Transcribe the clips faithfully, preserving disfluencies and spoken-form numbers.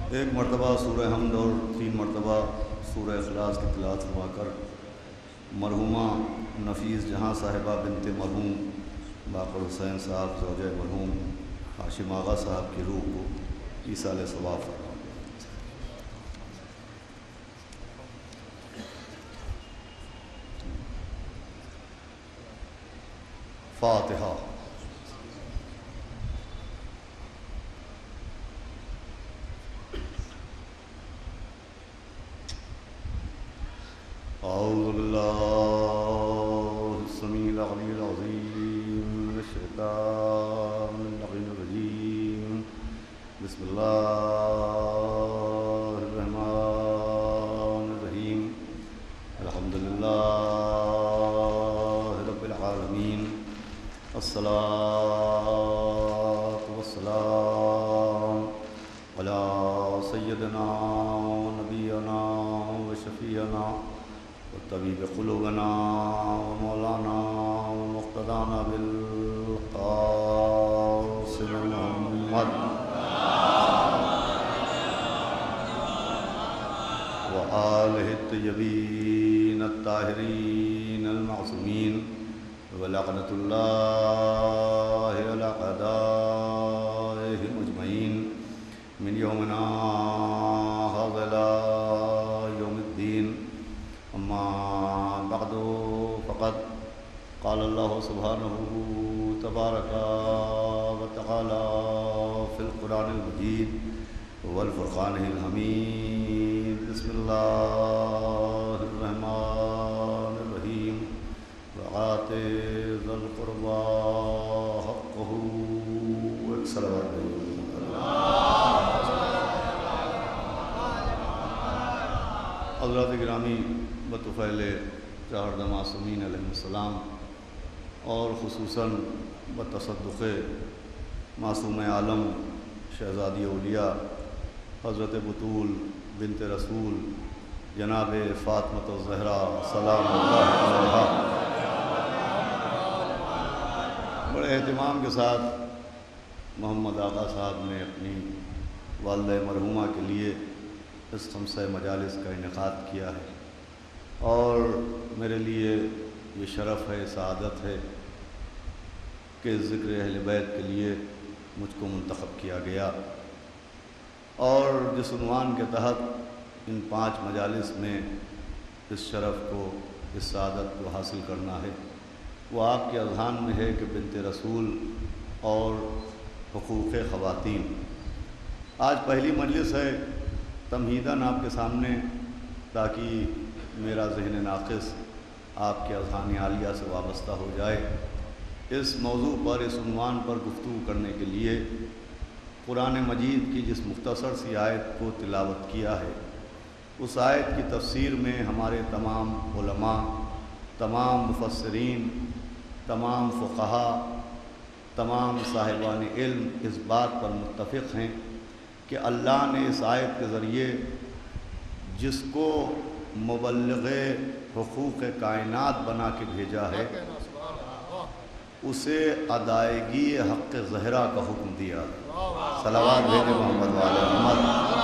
ایک مرتبہ سورہ حمد اور تین مرتبہ سورہ اخلاص کی تلاوت فرما کر مرحومہ نفیس جہاں صاحبہ بنت مرحوم باقر حسین صاحب زوجہ مرحوم ہاشم آغا صاحب کی روح کو ایصال ثواب فرما۔ فاتحہ۔ اعوذ باللہ السمیع العلی العظیم من الشیطان اللعین الرجیم، بسم اللہ الرحمن الرحیم، الحمدللہ رب العالمین، الصلاۃ والسلام علی سیدنا و نبینا و شفیعنا و طبیب قلوبنا و مولانا و مقتدانا بالقاسم محمد و آلہ الطیبین الطاہرین المعصومین ولعنۃ اللہ علی اعدائہم اجمعین من یومنا ھذا الی یوم الدین۔ اما بعد فقد قال اللہ سبحانہ تبارک و تعالی فی القرآن المجید والفرقان الحمید۔ بسم اللہ الرحمن الرحیم، وآت ذی القربى حقہ۔ ایک صلوات دیں۔ حضرات گرامی، بطفیل چہاردہ معصومین علیہ السلام اور خصوصاً بتصدق معصوم عالم شہزادی اولیاء حضرت بطول بنت رسول جناب فاطمۃ الزہرا سلام اللہ علیہا، بڑے اہتمام کے ساتھ محمد آغا صاحب نے اپنی والدہ مرحومہ کے لیے اس خمسہ مجالس کا انعقاد کیا ہے، اور میرے لیے یہ شرف ہے، سعادت ہے کہ ذکر اہل بیت کے لیے مجھ کو منتخب کیا گیا، اور جس عنوان کے تحت ان پانچ مجالس میں اس شرف کو، اس سعادت کو حاصل کرنا ہے، وہ آپ کے اذہان میں ہے کہ بنت رسول اور حقوق خواتین۔ آج پہلی مجلس ہے، تمہیداً آپ کے سامنے، تاکہ میرا ذہن ناقص آپ کے اذہان عالیہ سے وابستہ ہو جائے۔ اس موضوع پر، اس عنوان پر گفتگو کرنے کے لیے قرآن مجید کی جس مختصر سی آیت کو تلاوت کیا ہے، اس آیت کی تفسیر میں ہمارے تمام علماء، تمام مفسرین، تمام فقہا، تمام صاحبان علم اس بات پر متفق ہیں کہ اللہ نے اس آیت کے ذریعے جس کو مبلغ حقوق کائنات بنا کے بھیجا ہے، اسے ادائیگی حق زہرا کا حکم دیا۔ صلوات بھیجے محمد والے محمد۔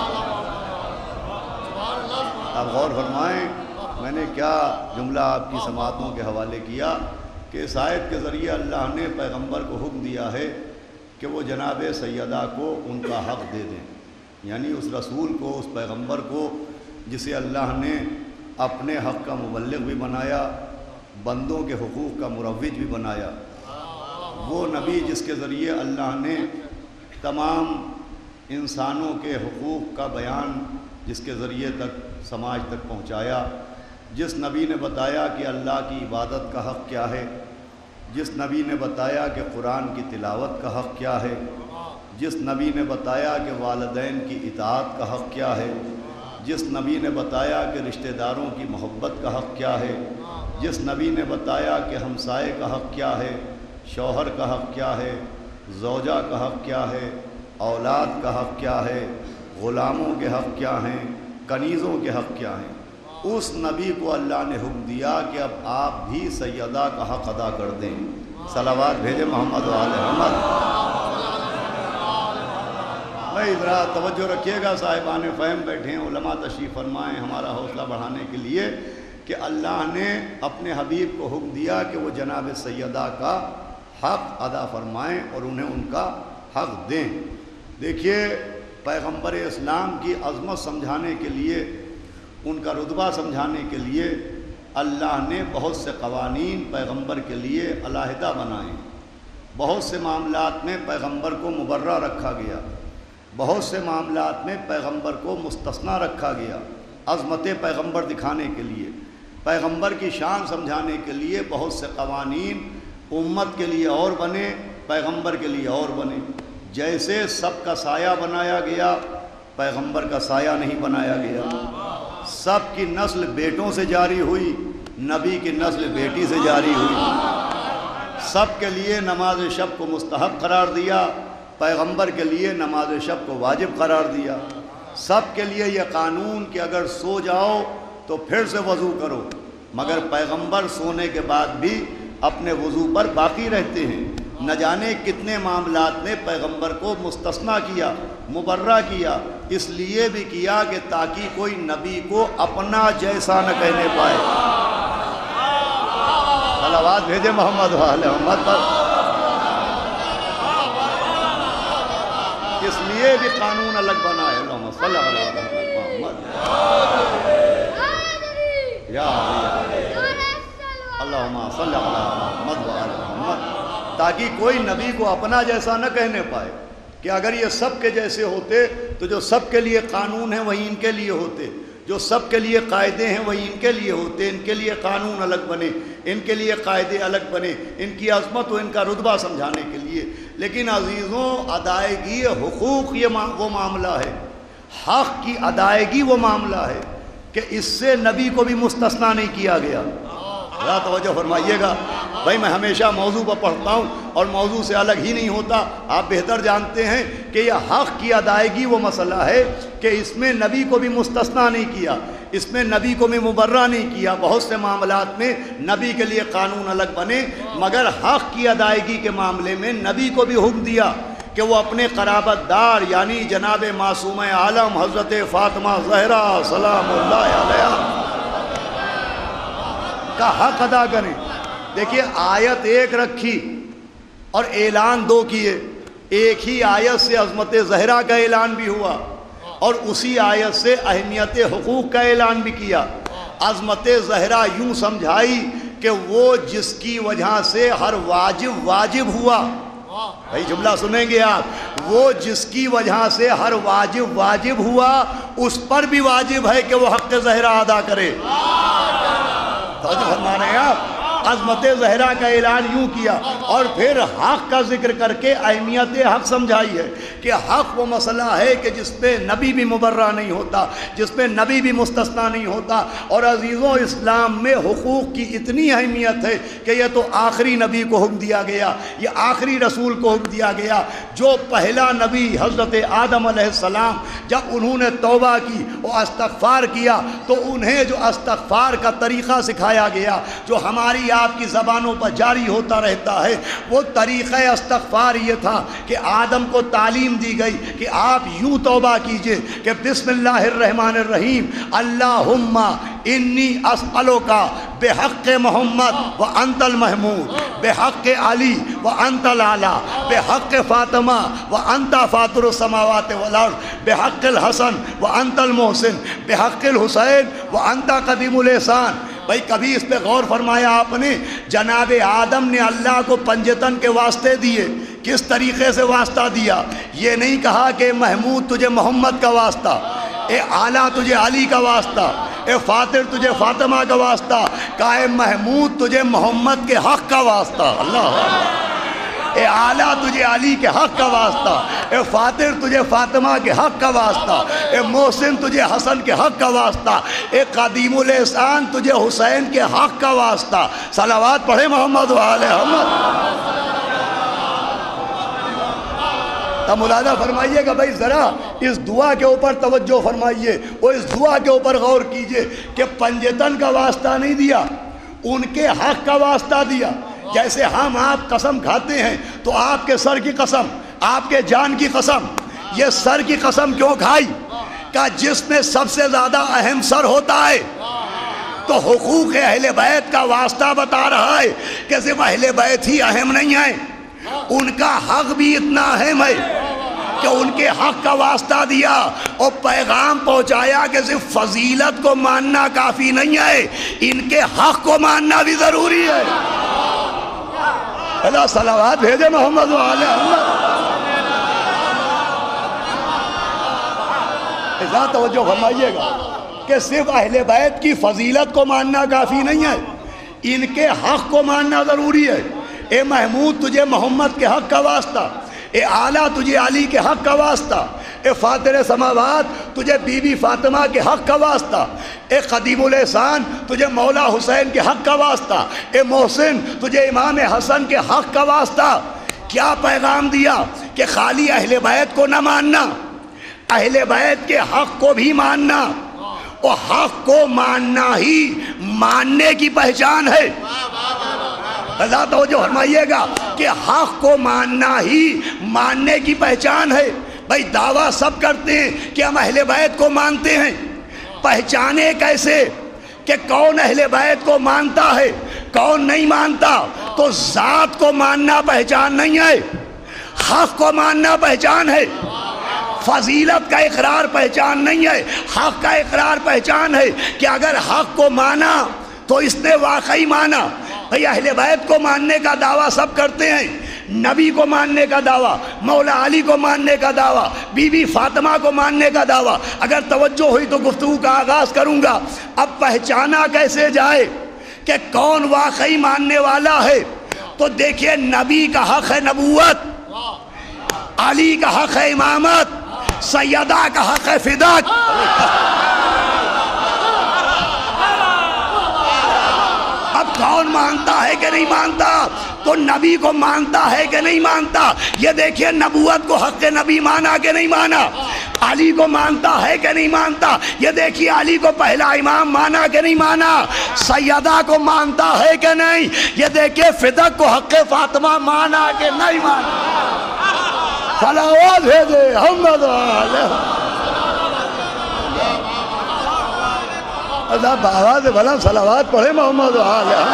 آپ غور فرمائیں، میں نے کیا جملہ آپ کی سماعتوں کے حوالے کیا کہ اس آیت کے ذریعے اللہ نے پیغمبر کو حکم دیا ہے کہ وہ جناب سیدہ کو ان کا حق دے دیں، یعنی اس رسول کو، اس پیغمبر کو جسے اللہ نے اپنے حق کا مبلغ بھی بنایا، بندوں کے حقوق کا مروج بھی بنایا، وہ نبی جس کے ذریعے اللہ نے تمام انسانوں کے حقوق کا بیان جس کے ذریعے تک سماج تک پہنچایا، جس نبی نے بتایا کہ اللہ کی عبادت کا حق کیا ہے، جس نبی نے بتایا کہ قرآن کی تلاوت کا حق کیا ہے، جس نبی نے بتایا کہ والدین کی اطاعت کا حق کیا ہے، جس نبی نے بتایا کہ رشتہ داروں کی محبت کا حق کیا ہے، جس نبی نے بتایا کہ ہمسائے کا حق کیا ہے، شوہر کا حق کیا ہے، زوجہ کا حق کیا ہے، اولاد کا حق کیا ہے، غلاموں کے حق کیا ہیں، کنیزوں کے حق کیا ہیں، اس نبی کو اللہ نے حکم دیا کہ اب آپ بھی سیدہ کا حق ادا کر دیں۔ صلوات بھیجے محمد و آل محمد۔ بھائی ذرا توجہ رکھیے گا، صاحبان فہم بیٹھے ہیں، علماء تشریف فرمائیں ہمارا حوصلہ بڑھانے کے لیے کہ اللہ نے اپنے حبیب کو حکم دیا کہ وہ جناب سیدہ کا حق ادا فرمائیں اور انہیں ان کا حق دیں۔ دیکھیے پیغمبر اسلام کی عظمت سمجھانے کے لیے، ان کا رتبہ سمجھانے کے لیے اللہ نے بہت سے قوانین پیغمبر کے لیے علیحدہ بنائے۔ بہت سے معاملات میں پیغمبر کو مبرہ رکھا گیا، بہت سے معاملات میں پیغمبر کو مستثنیٰ رکھا گیا، عظمت پیغمبر دکھانے کے لیے، پیغمبر کی شان سمجھانے کے لیے بہت سے قوانین امت کے لیے اور بنے، پیغمبر کے لیے اور بنے۔ جیسے سب کا سایہ بنایا گیا، پیغمبر کا سایہ نہیں بنایا گیا۔ سب کی نسل بیٹوں سے جاری ہوئی، نبی کی نسل بیٹی سے جاری ہوئی۔ سب کے لیے نماز شب کو مستحب قرار دیا، پیغمبر کے لیے نماز شب کو واجب قرار دیا۔ سب کے لیے یہ قانون کہ اگر سو جاؤ تو پھر سے وضو کرو، مگر پیغمبر سونے کے بعد بھی اپنے وضو پر باقی رہتے ہیں۔ نہ جانے کتنے معاملات میں پیغمبر کو مستثنیٰ کیا، مبرہ کیا، اس لیے بھی کیا کہ تاکہ کوئی نبی کو اپنا جیسا نہ کہنے پائے۔ صلوات بھیجے محمد والے محمد پر۔ اس لیے بھی قانون الگ بنا ہے۔ اللہم صلی علی محمد یا اللہم صلی علی محمد وعلی محمد، تاکہ کوئی نبی کو اپنا جیسا نہ کہنے پائے کہ اگر یہ سب کے جیسے ہوتے تو جو سب کے لیے قانون ہیں وہی ان کے لیے ہوتے، جو سب کے لیے قاعدے ہیں وہی ان کے لیے ہوتے، ان کے لیے قانون الگ بنے، ان کے لیے قاعدے الگ بنے، ان کی عظمت و ان کا رتبہ سمجھانے کے لیے۔ لیکن عزیزوں، ادائیگی حقوق یہ وہ معاملہ ہے، حق کی ادائیگی وہ معاملہ ہے کہ اس سے نبی کو بھی مستثنیٰ نہیں کیا گیا۔ ذرا توجہ فرمائیے گا بھائی، میں ہمیشہ موضوع پر پڑھتا ہوں اور موضوع سے الگ ہی نہیں ہوتا۔ آپ بہتر جانتے ہیں کہ یہ حق کی ادائیگی وہ مسئلہ ہے کہ اس میں نبی کو بھی مستثنیٰ نہیں کیا، اس میں نبی کو بھی مبرہ نہیں کیا۔ بہت سے معاملات میں نبی کے لیے قانون الگ بنے، مگر حق کی ادائیگی کے معاملے میں نبی کو بھی حکم دیا کہ وہ اپنے قرابت دار یعنی جناب معصوم عالم حضرت فاطمہ زہرا سلام اللہ علیہا کا حق ادا کریں۔ دیکھیے آیت ایک رکھی اور اعلان دو کیے۔ ایک ہی آیت سے عظمت زہرا کا اعلان بھی ہوا اور اسی آیت سے اہمیت حقوق کا اعلان بھی کیا۔ عظمت زہرا یوں سمجھائی کہ وہ جس کی وجہ سے ہر واجب واجب ہوا۔ بھائی جملہ سنیں گے آپ، وہ جس کی وجہ سے ہر واجب واجب ہوا اس پر بھی واجب ہے کہ وہ حق زہرا ادا کرے۔ توجہ فرما رہے ہیں آپ، عظمت زہرا کا اعلان یوں کیا اور پھر حق کا ذکر کر کے اہمیت حق سمجھائی ہے کہ حق وہ مسئلہ ہے کہ جس پہ نبی بھی مبرہ نہیں ہوتا، جس پہ نبی بھی مستثنیٰ نہیں ہوتا۔ اور عزیزوں، اسلام میں حقوق کی اتنی اہمیت ہے کہ یہ تو آخری نبی کو حکم دیا گیا، یہ آخری رسول کو حکم دیا گیا۔ جو پہلا نبی حضرت آدم علیہ السلام جب انہوں نے توبہ کی اور استغفار کیا تو انہیں جو استغفار کا طریقہ سکھایا گیا، جو ہماری آپ کی زبانوں پر جاری ہوتا رہتا ہے، وہ طریقہ استغفار یہ تھا کہ آدم کو تعلیم دی گئی کہ آپ یوں توبہ کیجئے کہ بسم اللہ الرحمن الرحیم، اللہم انی اسألوکا بحق محمد و انت المحمود، بحق علی و انت العلا، بحق فاطمہ و انت فاطر السماوات والارض، بحق الحسن و انت المحسن، بحق الحسین و انت قدیم الاحسان۔ بھائی کبھی اس پہ غور فرمایا آپ نے؟ جناب آدم نے اللہ کو پنجتن کے واسطے دیے، کس طریقے سے واسطہ دیا؟ یہ نہیں کہا کہ محمود تجھے محمد کا واسطہ، اے اعلیٰ تجھے علی کا واسطہ، اے فاطر تجھے فاطمہ کا واسطہ، کہا اے محمود تجھے محمد کے حق کا واسطہ، اللہ، اے اعلیٰ تجھے علی کے حق کا واسطہ، اے فاطر تجھے فاطمہ کے حق کا واسطہ، اے محسن تجھے حسن کے حق کا واسطہ، اے قدیم الاحسان تجھے حسین کے حق کا واسطہ۔ صلوات پڑھے محمد وآل محمد۔ تب ملاحظہ فرمائیے گا بھائی، ذرا اس دعا کے اوپر توجہ فرمائیے اور اس دعا کے اوپر غور کیجئے کہ پنجتن کا واسطہ نہیں دیا، ان کے حق کا واسطہ دیا۔ جیسے ہم آپ قسم کھاتے ہیں تو آپ کے سر کی قسم، آپ کے جان کی قسم، یہ سر کی قسم کیوں کھائی؟ کہ جس میں سب سے زیادہ اہم سر ہوتا ہے تو حقوق اہل بیت کا واسطہ بتا رہا ہے کہ صرف اہل بیت ہی اہم نہیں ہے، ان کا حق بھی اتنا اہم ہے کہ ان کے حق کا واسطہ دیا اور پیغام پہنچایا کہ صرف فضیلت کو ماننا کافی نہیں ہے، ان کے حق کو ماننا بھی ضروری ہے۔ اللہ صلوات بھیجے محمد وعلی محمد۔ ذرا توجہ فرمائیے گا کہ صرف اہل بیت کی فضیلت کو ماننا کافی نہیں ہے، ان کے حق کو ماننا ضروری ہے۔ اے محمود تجھے محمد کے حق کا واسطہ، اے اعلیٰ تجھے علی کے حق کا واسطہ، اے فاطر سماوات تجھے بی بی فاطمہ کے حق کا واسطہ، اے قدیم الاحسان تجھے مولا حسین کے حق کا واسطہ، اے محسن تجھے امام حسن کے حق کا واسطہ۔ کیا پیغام دیا کہ خالی اہل بیت کو نہ ماننا، اہل بیت کے حق کو بھی ماننا، اور حق کو ماننا ہی ماننے کی پہچان ہے۔ اللہ توجہ فرمائیے گا کہ حق کو ماننا ہی ماننے کی پہچان ہے۔ بھائی دعویٰ سب کرتے ہیں کہ ہم اہل بیت کو مانتے ہیں، پہچانے کیسے کہ کون اہل بیت کو مانتا ہے کون نہیں مانتا؟ تو ذات کو ماننا پہچان نہیں ہے، حق کو ماننا پہچان ہے، فضیلت کا اقرار پہچان نہیں ہے، حق کا اقرار پہچان ہے کہ اگر حق کو مانا تو اس نے واقعی مانا۔ بھئی اہل بیت کو ماننے کا دعویٰ سب کرتے ہیں، نبی کو ماننے کا دعویٰ، مولا علی کو ماننے کا دعویٰ، بی بی فاطمہ کو ماننے کا دعویٰ۔ اگر توجہ ہوئی تو گفتگو کا آغاز کروں گا۔ اب پہچانا کیسے جائے کہ کون واقعی ماننے والا ہے؟ تو دیکھیے نبی کا حق ہے نبوت، علی کا حق ہے امامت، سیدہ کا حق ہے فداک۔ اب کون مانتا ہے کہ نہیں مانتا؟ تو نبی کو مانتا ہے کہ نہیں مانتا؟ یہ دیکھیے نبوت کو حق نبی مانا کہ نہیں مانا؟ علی کو مانتا ہے کہ نہیں مانتا؟ یہ دیکھیے علی کو پہلا امام مانا کہ نہیں مانا؟ سیدہ کو مانتا ہے کہ نہیں؟ یہ دیکھیے فداک کو حق فاطمہ مانا کہ نہیں مانا؟ صلوات بھیجے محمد علیہ اللہ بآواز بلند صلوات پڑھے محمد علیہ۔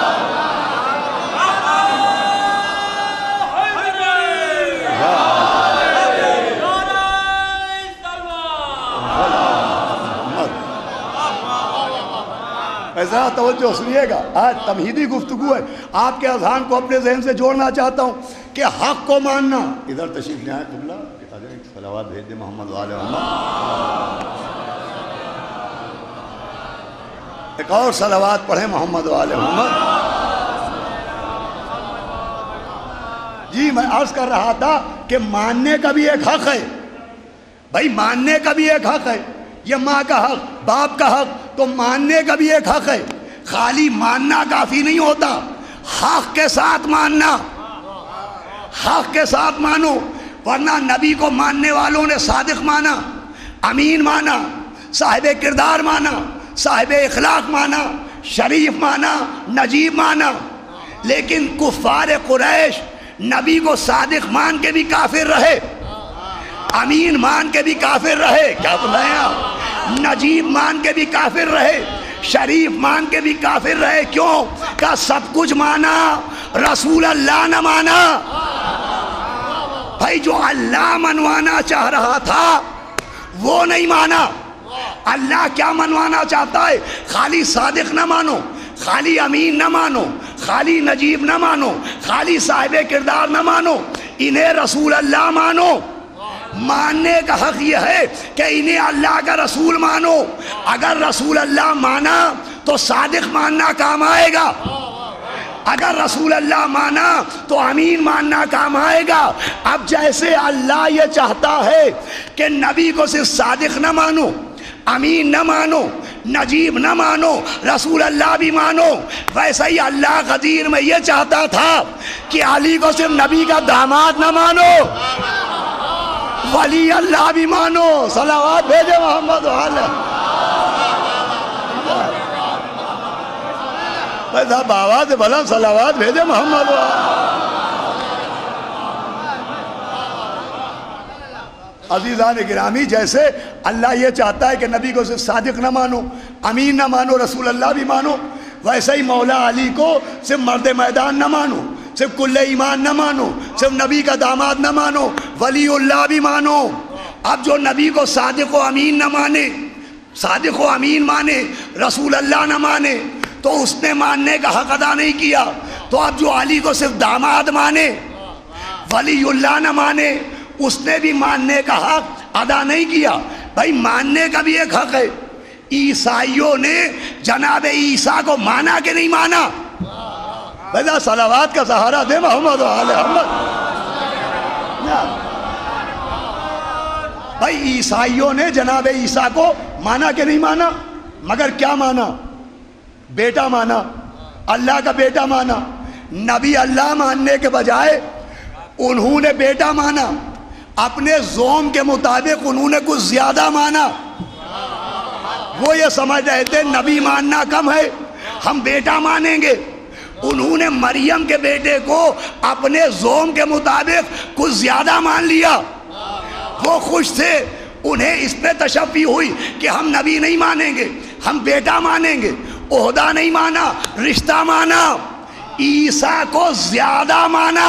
ایسا توجہ سنیے گا، آج تمہیدی گفتگو ہے، آپ کے اذہان کو اپنے ذہن سے جوڑنا چاہتا ہوں کہ حق کو ماننا۔ ادھر تشریف لے آئے قبلہ، صلوات بھیج دے محمد علیہ محمد۔ ایک اور صلوات پڑھیں محمد علیہ محمد۔ جی میں عرض کر رہا تھا کہ ماننے کا بھی ایک حق ہے، بھائی ماننے کا بھی ایک حق ہے، یہ ماں کا حق، باپ کا حق، تو ماننے کا بھی ایک حق ہے۔ خالی ماننا کافی نہیں ہوتا، حق کے ساتھ ماننا، حق کے ساتھ مانو، ورنہ نبی کو ماننے والوں نے صادق مانا، امین مانا، صاحب کردار مانا، صاحب اخلاق مانا، شریف مانا، نجیب مانا، لیکن کفار قریش نبی کو صادق مان کے بھی کافر رہے، امین مان کے بھی کافر رہے، کیا بلائیں آپ، نجیب مان کے بھی کافر رہے، شریف مان کے بھی کافر رہے۔ کیوں؟ کہ سب کچھ مانا، رسول اللہ نہ مانا۔ بھائی جو اللہ منوانا چاہ رہا تھا وہ نہیں مانا۔ اللہ کیا منوانا چاہتا ہے؟ خالی صادق نہ مانو، خالی امین نہ مانو، خالی نجیب نہ مانو، خالی صاحب کردار نہ مانو، انہیں رسول اللہ مانو۔ ماننے کا حق یہ ہے کہ انہیں اللہ کا رسول مانو۔ اگر رسول اللہ مانا تو صادق ماننا کام آئے گا، اگر رسول اللہ مانا تو امین ماننا کام آئے گا۔ اب جیسے اللہ یہ چاہتا ہے کہ نبی کو صرف صادق نہ مانو، امین نہ مانو، نجیب نہ مانو، رسول اللہ بھی مانو، ویسا ہی اللہ قدیر میں یہ چاہتا تھا کہ علی کو صرف نبی کا داماد نہ مانو، ولی اللہ بھی مانو۔ صلوات بھیجے محمد علیہ۔ بس آپ آواز بلند صلوات بھیجے محمد علیہ۔ عزیزان گرامی، جیسے اللہ یہ چاہتا ہے کہ نبی کو صرف صادق نہ مانو، امین نہ مانو، رسول اللہ بھی مانو، ویسے ہی مولا علی کو صرف مرد میدان نہ مانو، صرف کل ایمان نہ مانو، صرف نبی کا داماد نہ مانو، ولی اللہ بھی مانو۔ اب جو نبی کو صادق و امین نہ مانے، صادق و امین مانے، رسول اللہ نہ مانے، تو اس نے ماننے کا حق ادا نہیں کیا۔ تو اب جو علی کو صرف داماد مانے، ولی اللہ نہ مانے، اس نے بھی ماننے کا حق ادا نہیں کیا۔ بھائی ماننے کا بھی ایک حق ہے۔ عیسائیوں نے جناب عیسیٰ کو مانا کہ نہیں مانا؟ بھائی صلوات کا سہارا دے محمد و آل محمد۔ بھائی عیسائیوں نے جناب عیسیٰ کو مانا کہ نہیں مانا؟ مگر کیا مانا؟ بیٹا مانا، اللہ کا بیٹا مانا۔ نبی اللہ ماننے کے بجائے انہوں نے بیٹا مانا، اپنے زوم کے مطابق انہوں نے کچھ زیادہ مانا۔ وہ یہ سمجھ رہے تھے نبی ماننا کم ہے، ہم بیٹا مانیں گے۔ انہوں نے مریم کے بیٹے کو اپنے زوم کے مطابق کچھ زیادہ مان لیا۔ وہ خوش تھے، انہیں اس پہ تشفی ہوئی کہ ہم نبی نہیں مانیں گے، ہم بیٹا مانیں گے۔ عہدہ نہیں مانا، رشتہ مانا، عیسیٰ کو زیادہ مانا،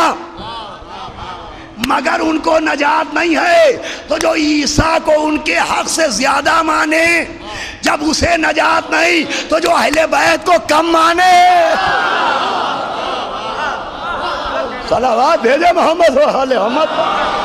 مگر ان کو نجات نہیں ہے۔ تو جو عیسیٰ کو ان کے حق سے زیادہ مانے، جب اسے نجات نہیں تو جو اہل بیت کو کم مانے۔ صلوات بھیجے محمد و آل محمد۔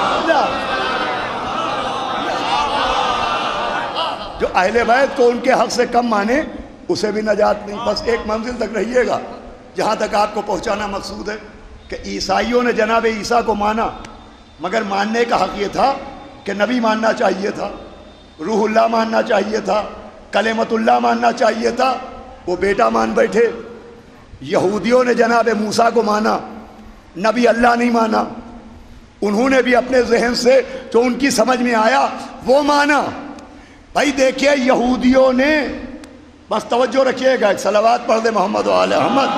جو اہل بیت کو ان کے حق سے کم مانے اسے بھی نجات نہیں۔ بس ایک منزل تک رہیے گا جہاں تک آپ کو پہنچانا مقصود ہے کہ عیسائیوں نے جناب عیسیٰ کو مانا، مگر ماننے کا حق یہ تھا کہ نبی ماننا چاہیے تھا، روح اللہ ماننا چاہیے تھا، کلمت اللہ ماننا چاہیے تھا، وہ بیٹا مان بیٹھے۔ یہودیوں نے جناب موسیٰ کو مانا، نبی اللہ نہیں مانا، انہوں نے بھی اپنے ذہن سے جو ان کی سمجھ میں آیا وہ مانا۔ بھائی دیکھیے یہودیوں نے، بس توجہ رکھیے گا، ایک صلوات پڑھ دے محمد و آل محمد۔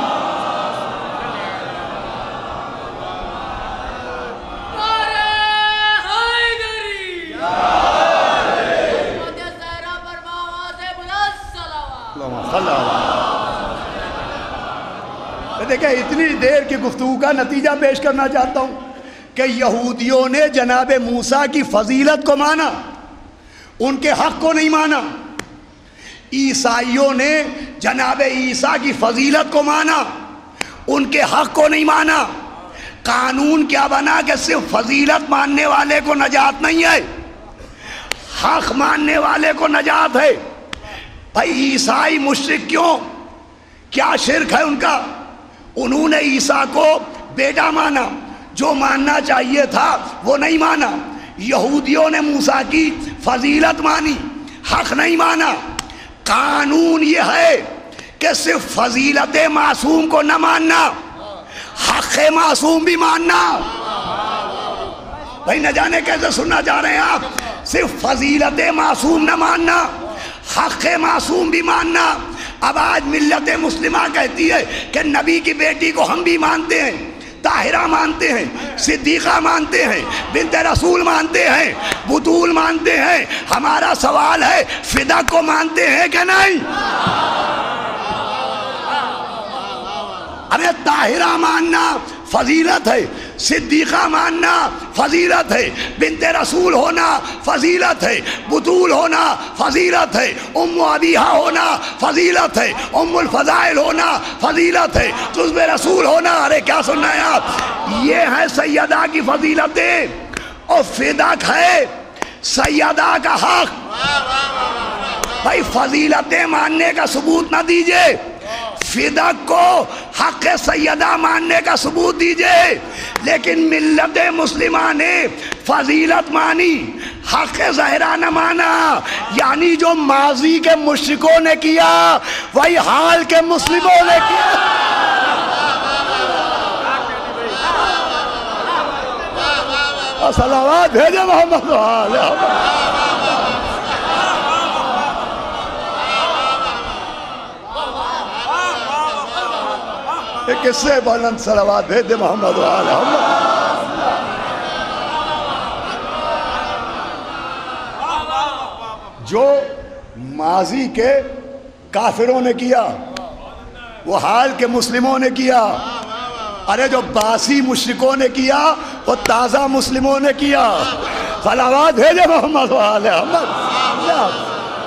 دیکھیں اتنی دیر کی گفتگو کا نتیجہ پیش کرنا چاہتا ہوں کہ یہودیوں نے جناب موسیٰ کی فضیلت کو مانا، ان کے حق کو نہیں مانا۔ عیسائیوں نے جناب عیسیٰ کی فضیلت کو مانا، ان کے حق کو نہیں مانا۔ قانون کیا بنا کہ صرف فضیلت ماننے والے کو نجات نہیں ہے، حق ماننے والے کو نجات ہے۔ بھائی عیسائی مشرک کیوں؟ کیا شرک ہے ان کا؟ انہوں نے عیسیٰ کو بیٹا مانا، جو ماننا چاہیے تھا وہ نہیں مانا۔ یہودیوں نے موسیٰ کی فضیلت مانی، حق نہیں مانا۔ قانون یہ ہے کہ صرف فضیلت معصوم کو نہ ماننا، حق معصوم بھی ماننا۔ بھائی نہ جانے کیسے سننا چاہ رہے ہیں آپ، صرف فضیلت معصوم نہ ماننا، حق معصوم بھی ماننا۔ اب آج ملت مسلمہ کہتی ہے کہ نبی کی بیٹی کو ہم بھی مانتے ہیں، طاہرہ مانتے ہیں، صدیقہ مانتے ہیں، بنت رسول مانتے ہیں، بطول مانتے ہیں۔ ہمارا سوال ہے فدق کو مانتے ہیں کہ نہیں؟ ارے طاہرہ ماننا فضیلت ہے، صدیقہ ماننا فضیلت ہے، بنت رسول ہونا فضیلت ہے، بطول ہونا فضیلت ہے، ام ابیہا ہونا فضیلت ہے، ام الفضائل ہونا فضیلت ہے، جزو رسول ہونا۔ ارے کیا سننا ہے آپ؟ یہ ہے سیدہ کی فضیلتیں، اور فدق ہے سیدہ کا حق۔ بھائی فضیلتیں ماننے کا ثبوت نہ دیجئے، فدق کو حق سیدہ ماننے کا ثبوت دیجئے۔ لیکن ملت مسلمہ نے فضیلت مانی، حق ظاہرہ نہ مانا، یعنی جو ماضی کے مشرکوں نے کیا وہی حال کے مسلموں نے کیا۔ صلوات بھیجے محمد کس سے بلند صلوات بھیج دے محمد و آل محمد۔ جو ماضی کے کافروں نے کیا وہ حال کے مسلموں نے کیا، ارے جو باسی مشرکوں نے کیا وہ تازہ مسلموں نے کیا۔ صلوات بھیجے محمد وآل محمد۔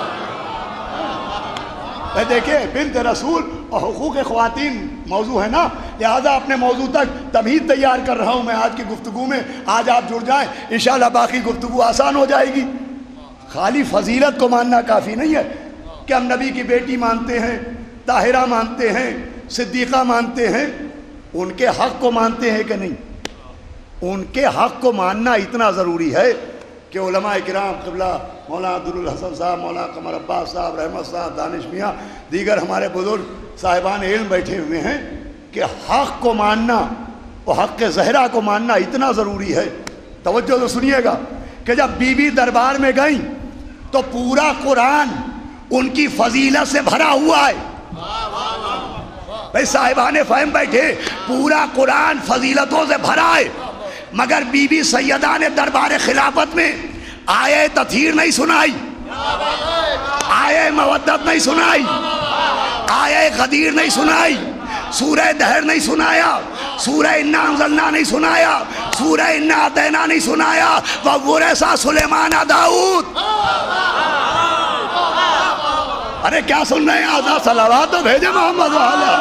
دیکھیں بنت رسول اور حقوق خواتین موضوع ہے نا، لہذا اپنے موضوع تک تمہید تیار کر رہا ہوں میں آج کی گفتگو میں۔ آج آپ جڑ جائیں انشاءاللہ باقی گفتگو آسان ہو جائے گی۔ خالی فضیلت کو ماننا کافی نہیں ہے کہ ہم نبی کی بیٹی مانتے ہیں، طاہرہ مانتے ہیں، صدیقہ مانتے ہیں، ان کے حق کو مانتے ہیں کہ نہیں؟ ان کے حق کو ماننا اتنا ضروری ہے کہ علماء کرام قبلہ مولانا عبدالحسن صاحب، مولانا قمر عباس صاحب، رحمت صاحب، دانش میاں، دیگر ہمارے بزرگ صاحبان علم بیٹھے ہوئے ہیں کہ حق کو ماننا، وہ حق زہرا کو ماننا اتنا ضروری ہے۔ توجہ تو سنیے گا کہ جب بی بی دربار میں گئیں تو پورا قرآن ان کی فضیلت سے بھرا ہوا ہے۔ بھائی صاحبان فہم بیٹھے، پورا قرآن فضیلتوں سے بھرا ہے، مگر بی بی سیدہ نے دربار خلافت میں آیے تطہیر نہیں سنائی، آیے مودت نہیں سنائی، آیے غدیر نہیں سنائی، سورہ دہر نہیں سنایا، سورہ انا انزلنا نہیں سنایا، سورہ انا اعطینا نہیں سنایا، وَوَرِثَ سُلَیمَانَ داؤد۔ ارے کیا سن رہے ہیں آزاد؟ صلوات تو بھیجے محمد والا۔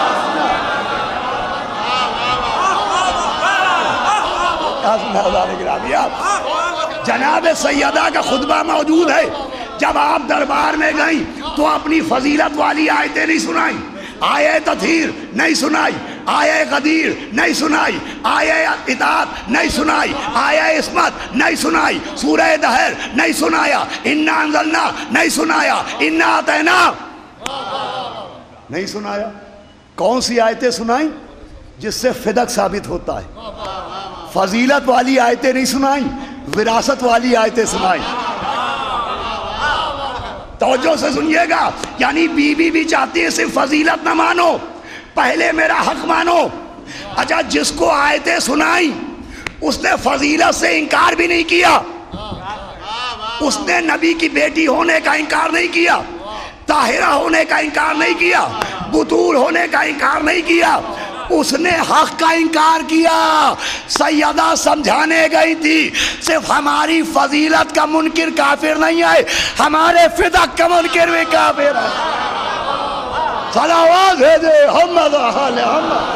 کیا سن رہے ہیں آزاد گرامی آپ؟ جناب سیدہ کا خطبہ موجود ہے، جب آپ دربار میں گئیں تو اپنی فضیلت والی آیتیں نہیں سنائیں، آیے تطہیر نہیں سنائی، آیے غدیر نہیں سنائی، آیے اطاعت نہیں سنائی، آیے عصمت نہیں سنائی، سورہ دہر نہیں سنایا، انا انزلنا نہیں سنایا، انا اعطینا نہیں سنایا۔ کون سی آیتیں سنائیں؟ جس سے فدق ثابت ہوتا ہے۔ فضیلت والی آیتیں نہیں سنائیں، وراثت والی آیتیں سنائیں۔ توجہ سے سنیے گا، یعنی بی بی بھی چاہتی ہے صرف فضیلت نہ مانو، پہلے میرا حق مانو۔ اچھا جس کو آیتیں سنائیں اس نے فضیلت سے انکار بھی نہیں کیا، اس نے نبی کی بیٹی ہونے کا انکار نہیں کیا، طاہرہ ہونے کا انکار نہیں کیا، بطول ہونے کا انکار نہیں کیا، اس نے حق کا انکار کیا۔ سیدہ سمجھانے گئی تھی صرف ہماری فضیلت کا منکر کافر نہیں ہے، ہمارے فدق کا منکر بھی کافر ہے۔ صلوات بھیجے محمد آل محمد۔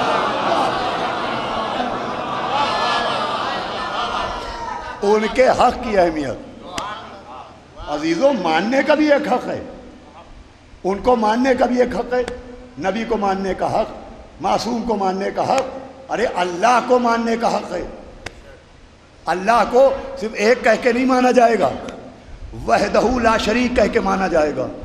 ان کے حق کی اہمیت عزیزوں ماننے کا بھی ایک حق ہے، ان کو ماننے کا بھی ایک حق ہے، نبی کو ماننے کا حق، معصوم کو ماننے کا حق، ارے اللہ کو ماننے کا حق ہے۔ اللہ کو صرف ایک کہہ کے نہیں مانا جائے گا، وحدہ لا شریک کہہ کے مانا جائے گا۔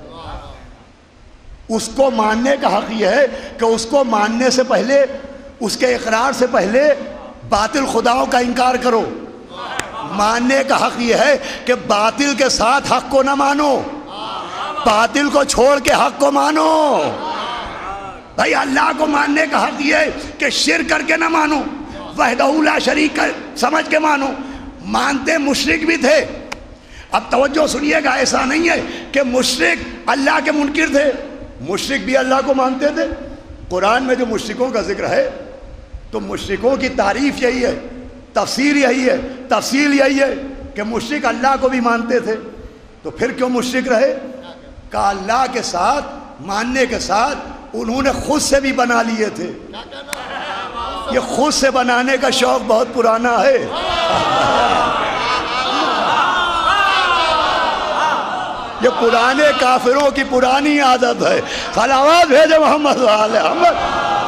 اس کو ماننے کا حق یہ ہے کہ اس کو ماننے سے پہلے، اس کے اقرار سے پہلے باطل خداؤں کا انکار کرو۔ ماننے کا حق یہ ہے کہ باطل کے ساتھ حق کو نہ مانو، باطل کو چھوڑ کے حق کو مانو۔ بھائی اللہ کو ماننے کا حق یہ ہے کہ شرک کر کے نہ مانو، وحدہ لا شریک کر سمجھ کے مانو۔ مانتے مشرک بھی تھے۔ اب توجہ سنیے گا، ایسا نہیں ہے کہ مشرک اللہ کے منکر تھے، مشرک بھی اللہ کو مانتے تھے۔ قرآن میں جو مشرکوں کا ذکر ہے تو مشرکوں کی تعریف یہی ہے، تفسیر یہی ہے، تفصیل یہی ہے کہ مشرک اللہ کو بھی مانتے تھے، تو پھر کیوں مشرک رہے؟ کہ اللہ کے ساتھ ماننے کے ساتھ انہوں نے خود سے بھی بنا لیے تھے۔ یہ خود سے بنانے کا شوق بہت پرانا ہے۔ یہ پرانے کافروں کی پرانی عادت ہے۔ صلوات بھیجے محمد وآل محمد۔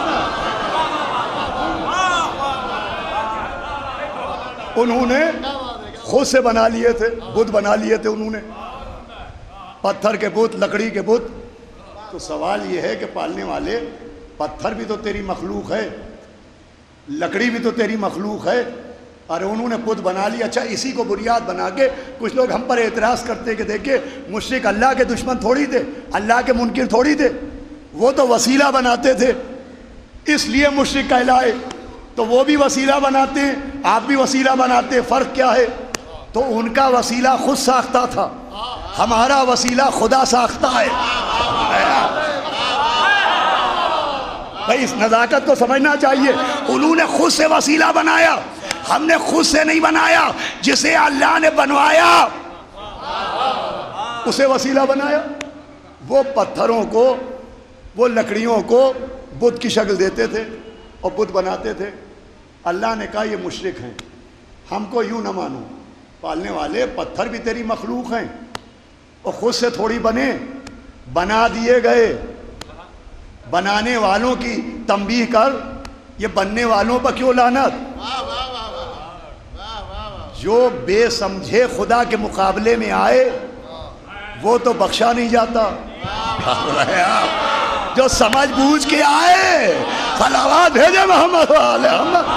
انہوں نے خود سے بنا لیے تھے، بت بنا لیے تھے انہوں نے، پتھر کے بت، لکڑی کے بت۔ تو سوال یہ ہے کہ پالنے والے، پتھر بھی تو تیری مخلوق ہے، لکڑی بھی تو تیری مخلوق ہے، اور انہوں نے بت بنا لیا۔ اچھا اسی کو بنیاد بنا کے کچھ لوگ ہم پر اعتراض کرتے کہ دیکھیں مشرک اللہ کے دشمن تھوڑی تھے، اللہ کے منکر تھوڑی تھے، وہ تو وسیلہ بناتے تھے اس لیے مشرک کہلائے، تو وہ بھی وسیلہ بناتے ہیں، آپ بھی وسیلہ بناتے ہیں، فرق کیا ہے؟ تو ان کا وسیلہ خود ساختہ تھا، ہمارا وسیلہ خدا ساختہ ہے. بھائی اس نزاکت کو سمجھنا چاہیے. انہوں نے خود سے وسیلہ بنایا, ہم نے خود سے نہیں بنایا. جسے اللہ نے بنوایا اسے وسیلہ بنایا. وہ پتھروں کو, وہ لکڑیوں کو بت کی شکل دیتے تھے اور بت بناتے تھے. اللہ نے کہا یہ مشرک ہیں, ہم کو یوں نہ مانو. پالنے والے پتھر بھی تیری مخلوق ہیں اور خود سے تھوڑی بنے, بنا دیے گئے. بنانے والوں کی تنبیہ کر, یہ بننے والوں پر کیوں لعنت. جو بے سمجھے خدا کے مقابلے میں آئے وہ تو بخشا نہیں جاتا. جو سمجھ بوجھ کے آئے صلوات بھیجے محمد والے محمد.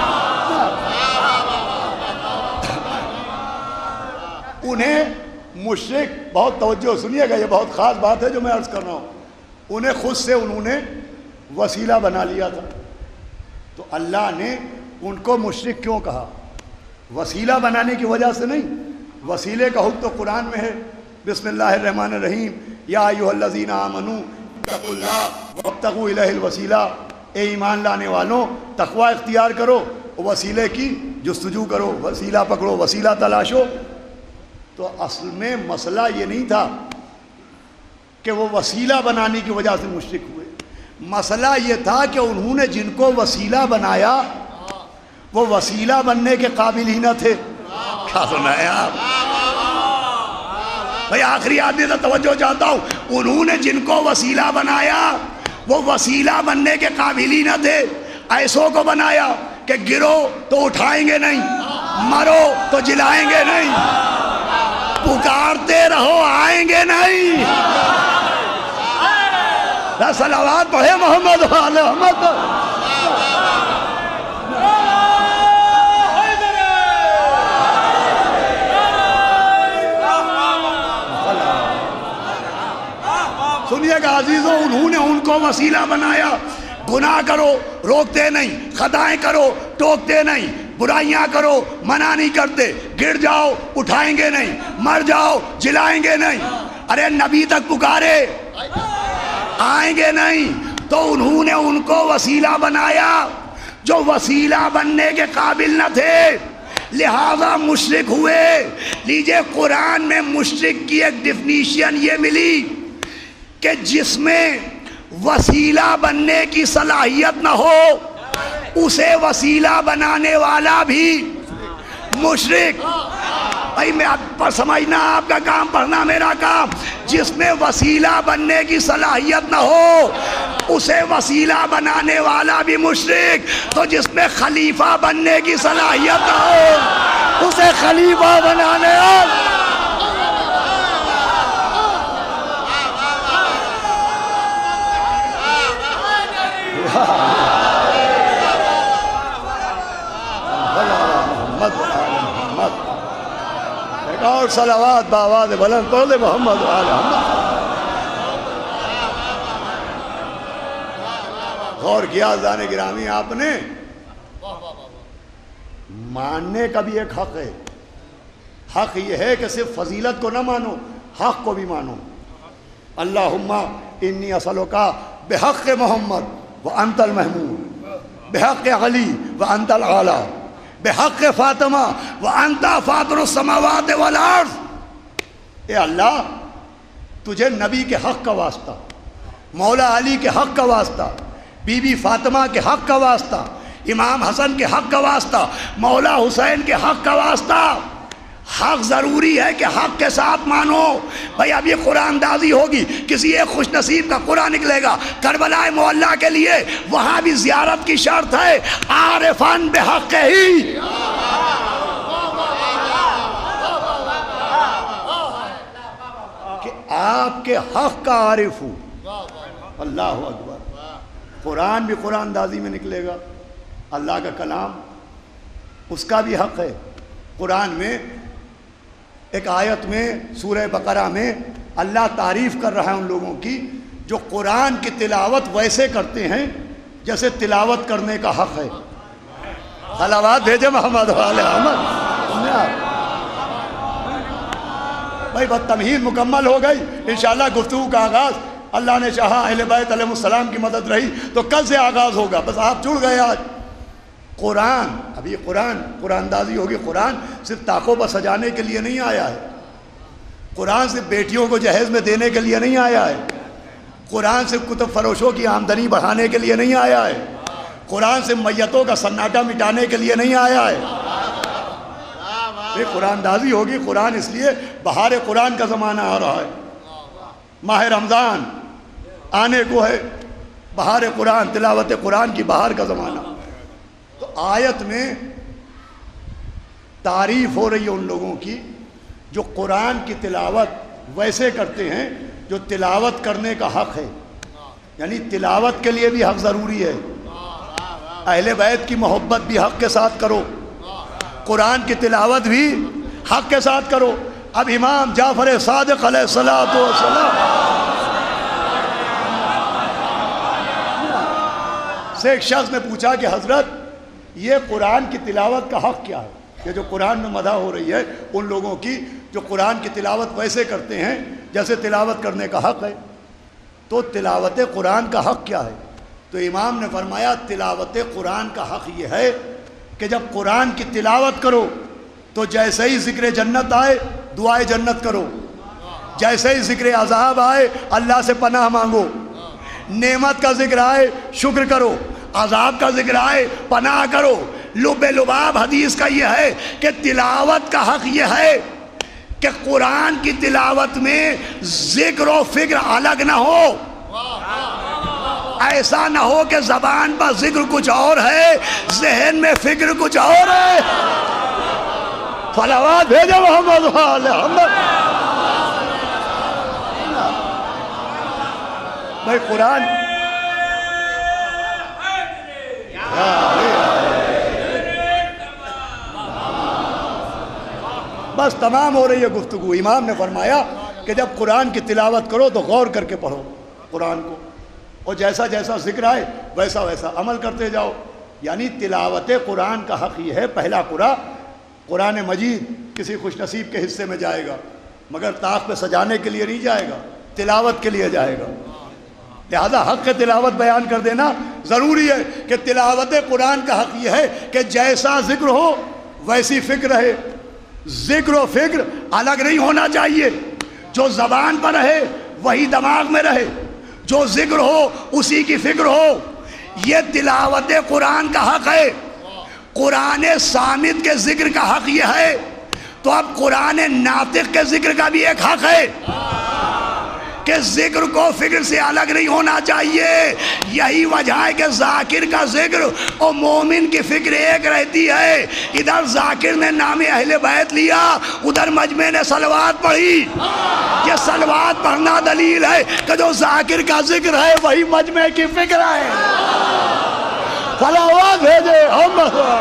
انہیں مشرک, بہت توجہ سنیے گا, یہ بہت خاص بات ہے جو میں عرض کر رہا ہوں. انہیں خود سے انہوں نے وسیلہ بنا لیا تھا. تو اللہ نے ان کو مشرک کیوں کہا؟ وسیلہ بنانے کی وجہ سے نہیں. وسیلے کا حکم تو قرآن میں ہے. بسم اللہ الرحمن الرحیم, یا ایھا الذین آمنوا اتقوا اللہ وابتغوا الیہ الوسیلہ. اے ایمان لانے والوں, تقوی اختیار کرو, وسیلے کی جستجو کرو, وسیلہ پکڑو, وسیلہ تلاشو. تو اصل میں مسئلہ یہ نہیں تھا کہ وہ وسیلہ بنانے کی وجہ سے مشرک ہوئے. مسئلہ یہ تھا کہ انہوں نے جن کو وسیلہ بنایا وہ وسیلہ بننے کے قابل ہی نہ تھے. کیا سنا ہے آپ بھائی؟ آخری آدمی سے توجہ چاہتا ہوں. انہوں نے جن کو وسیلہ بنایا وہ وسیلہ بننے کے قابل ہی نہ تھے. ایسوں کو بنایا کہ گرو تو اٹھائیں گے نہیں, مرو تو جلائیں گے نہیں, پکارتے رہو آئیں گے نہیں. صلوات پڑھے محمد والے محمد. سنیے گا عزیزوں, انہوں نے ان کو وسیلہ بنایا. گناہ کرو روکتے نہیں, خطائیں کرو ٹوکتے نہیں, برائیاں کرو منع نہیں کرتے, گر جاؤ اٹھائیں گے نہیں, مر جاؤ جلائیں گے نہیں. ارے نبی تک پکارے آئیں گے نہیں. تو انہوں نے ان کو وسیلہ بنایا جو وسیلہ بننے کے قابل نہ تھے, لہذا مشرک ہوئے. لیجئے قرآن میں مشرک کی ایک ڈیفینیشن یہ ملی کہ جس میں وسیلہ بننے کی صلاحیت نہ ہو اسے وسیلہ بنانے والا بھی مشرک. بھائی میں آپ پر سمجھنا آپ کا کام, پڑھنا میرا کام. جس میں وسیلہ بننے کی صلاحیت نہ ہو اسے وسیلہ بنانے والا بھی مشرک. تو جس میں خلیفہ بننے کی صلاحیت نہ ہو اسے خلیفہ بنانے والا. اور صلوات بآواز بلند پڑھ دے محمد وآل محمد. غور کیا زان گرامی آپ نے, ماننے کا بھی ایک حق ہے. حق یہ ہے کہ صرف فضیلت کو نہ مانو, حق کو بھی مانو. اللہم انی اسألک بحق محمد وانت المحمود, بحق علی وانت العالی, بحق فاطمہ وانت فاطر السماوات والارض. اے اللہ تجھے نبی کے حق کا واسطہ, مولا علی کے حق کا واسطہ, بی بی فاطمہ کے حق کا واسطہ, امام حسن کے حق کا واسطہ, مولا حسین کے حق کا واسطہ. حق ضروری ہے کہ حق کے ساتھ مانو. بھائی اب یہ قرآن دازی ہوگی, کسی ایک خوش نصیب کا قرآن نکلے گا کربلا معلیٰ کے لیے, وہاں بھی زیارت کی شرط ہے عارفاً بحق ہی. کہ آپ کے حق کا عارف ہوں. اللہ اکبر. قرآن بھی قرآن دازی میں نکلے گا, اللہ کا کلام, اس کا بھی حق ہے. قرآن میں ایک آیت میں سورہ بقرہ میں اللہ تعریف کر رہا ہے ان لوگوں کی جو قرآن کی تلاوت ویسے کرتے ہیں جیسے تلاوت کرنے کا حق ہے. صلوات بھیجے محمد والے محمد. بھائی بس تمہید مکمل ہو گئی. انشاءاللہ گفتگو کا آغاز اللہ نے چاہا اہل بیت علیہ السلام کی مدد رہی تو کل سے آغاز ہوگا. بس آپ جڑ گئے آج. قرآن اب یہ قرآن قرآن اندازی ہوگی. قرآن صرف طاقوں پر سجانے کے لیے نہیں آیا ہے. قرآن صرف بیٹیوں کو جہیز میں دینے کے لیے نہیں آیا ہے. قرآن صرف کتب فروشوں کی آمدنی بڑھانے کے لیے نہیں آیا ہے. قرآن صرف میتوں کا سناٹا مٹانے کے لیے نہیں آیا ہے. یہ قرآن اندازی ہوگی. قرآن اس لیے بہار قرآن کا زمانہ آ رہا ہے. ماہ رمضان آنے کو ہے. بہار قرآن تلاوت قرآن کی بہار کا زمانہ. تو آیت میں تعریف ہو رہی ہے ان لوگوں کی جو قرآن کی تلاوت ویسے کرتے ہیں جو تلاوت کرنے کا حق ہے. یعنی تلاوت کے لیے بھی حق ضروری ہے. اہل بیت کی محبت بھی حق کے ساتھ کرو, قرآن کی تلاوت بھی حق کے ساتھ کرو. اب امام جعفر صادق علیہ الصلوۃ والسلام سے ایک شخص نے پوچھا کہ حضرت یہ قرآن کی تلاوت کا حق کیا ہے؟ یہ جو قرآن میں مدح ہو رہی ہے ان لوگوں کی جو قرآن کی تلاوت ویسے کرتے ہیں جیسے تلاوت کرنے کا حق ہے, تو تلاوت قرآن کا حق کیا ہے؟ تو امام نے فرمایا تلاوت قرآن کا حق یہ ہے کہ جب قرآن کی تلاوت کرو تو جیسے ہی ذکر جنت آئے دعائے جنت کرو, جیسے ہی ذکر عذاب آئے اللہ سے پناہ مانگو, نعمت کا ذکر آئے شکر کرو, عذاب کا ذکر آئے پناہ کرو. لب لباب حدیث کا یہ ہے کہ تلاوت کا حق یہ ہے کہ قرآن کی تلاوت میں ذکر و فکر الگ نہ ہو. ایسا نہ ہو کہ زبان پر ذکر کچھ اور ہے ذہن میں فکر کچھ اور ہے. صلوات بھیجو محمد محمد. بھائی قرآن بس تمام ہو رہی ہے گفتگو. امام نے فرمایا کہ جب قرآن کی تلاوت کرو تو غور کر کے پڑھو قرآن کو, اور جیسا جیسا ذکر آئے ویسا ویسا عمل کرتے جاؤ. یعنی تلاوت قرآن کا حق یہ ہے. پہلا قرآن قرآن مجید کسی خوش نصیب کے حصے میں جائے گا مگر طاق پہ سجانے کے لیے نہیں جائے گا, تلاوت کے لیے جائے گا. لہذا حق تلاوت بیان کر دینا ضروری ہے کہ تلاوت قرآن کا حق یہ ہے کہ جیسا ذکر ہو ویسی فکر رہے. ذکر و فکر الگ نہیں ہونا چاہیے. جو زبان پر رہے وہی دماغ میں رہے, جو ذکر ہو اسی کی فکر ہو. یہ تلاوت قرآن کا حق ہے. قرآن صامت کے ذکر کا حق یہ ہے تو اب قرآن ناطق کے ذکر کا بھی ایک حق ہے کہ ذکر کو فکر سے الگ نہیں ہونا چاہیے. یہی وجہ ہے کہ ذاکر کا ذکر اور مومن کی فکر ایک رہتی ہے. ادھر ذاکر نے نام اہل بیت لیا, ادھر مجمع نے صلوات پڑھی. یہ صلوات پڑھنا دلیل ہے کہ جو ذاکر کا ذکر ہے وہی مجمع کی فکر ہے. صلوات بھیجے ہم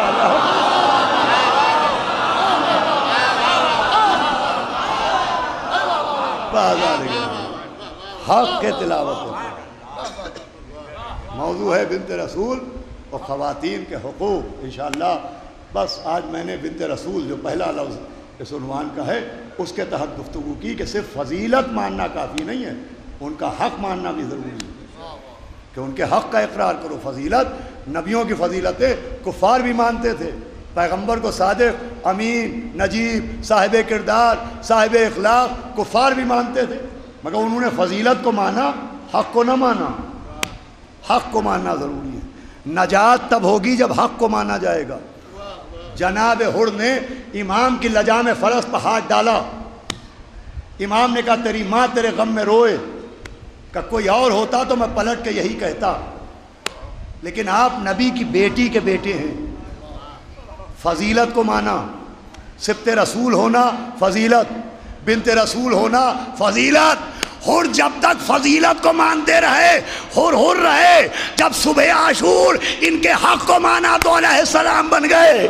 حق کے تلاوت. موضوع ہے بنت رسول اور خواتین کے حقوق. انشاءاللہ بس آج میں نے بنت رسول جو پہلا لفظ اس عنوان کا ہے اس کے تحت گفتگو کی کہ صرف فضیلت ماننا کافی نہیں ہے, ان کا حق ماننا بھی ضروری ہے کہ ان کے حق کا اقرار کرو. فضیلت نبیوں کی فضیلتیں کفار بھی مانتے تھے. پیغمبر کو صادق, امین, نجیب, صاحب کردار, صاحب اخلاق کفار بھی مانتے تھے مگر انہوں نے فضیلت کو مانا, حق کو نہ مانا. حق کو ماننا ضروری ہے. نجات تب ہوگی جب حق کو مانا جائے گا. جناب ہر نے امام کی لجام فرس پر ہاتھ ڈالا. امام نے کہا تیری ماں تیرے غم میں روئے. کہ کوئی اور ہوتا تو میں پلٹ کے یہی کہتا, لیکن آپ نبی کی بیٹی کے بیٹے ہیں. فضیلت کو مانا. سبت رسول ہونا فضیلت, بنت رسول ہونا فضیلت. ہر جب تک فضیلت کو مانتے رہے ہر ہر رہے. جب صبح عاشور ان کے حق کو مانا تو علیہ السلام بن گئے.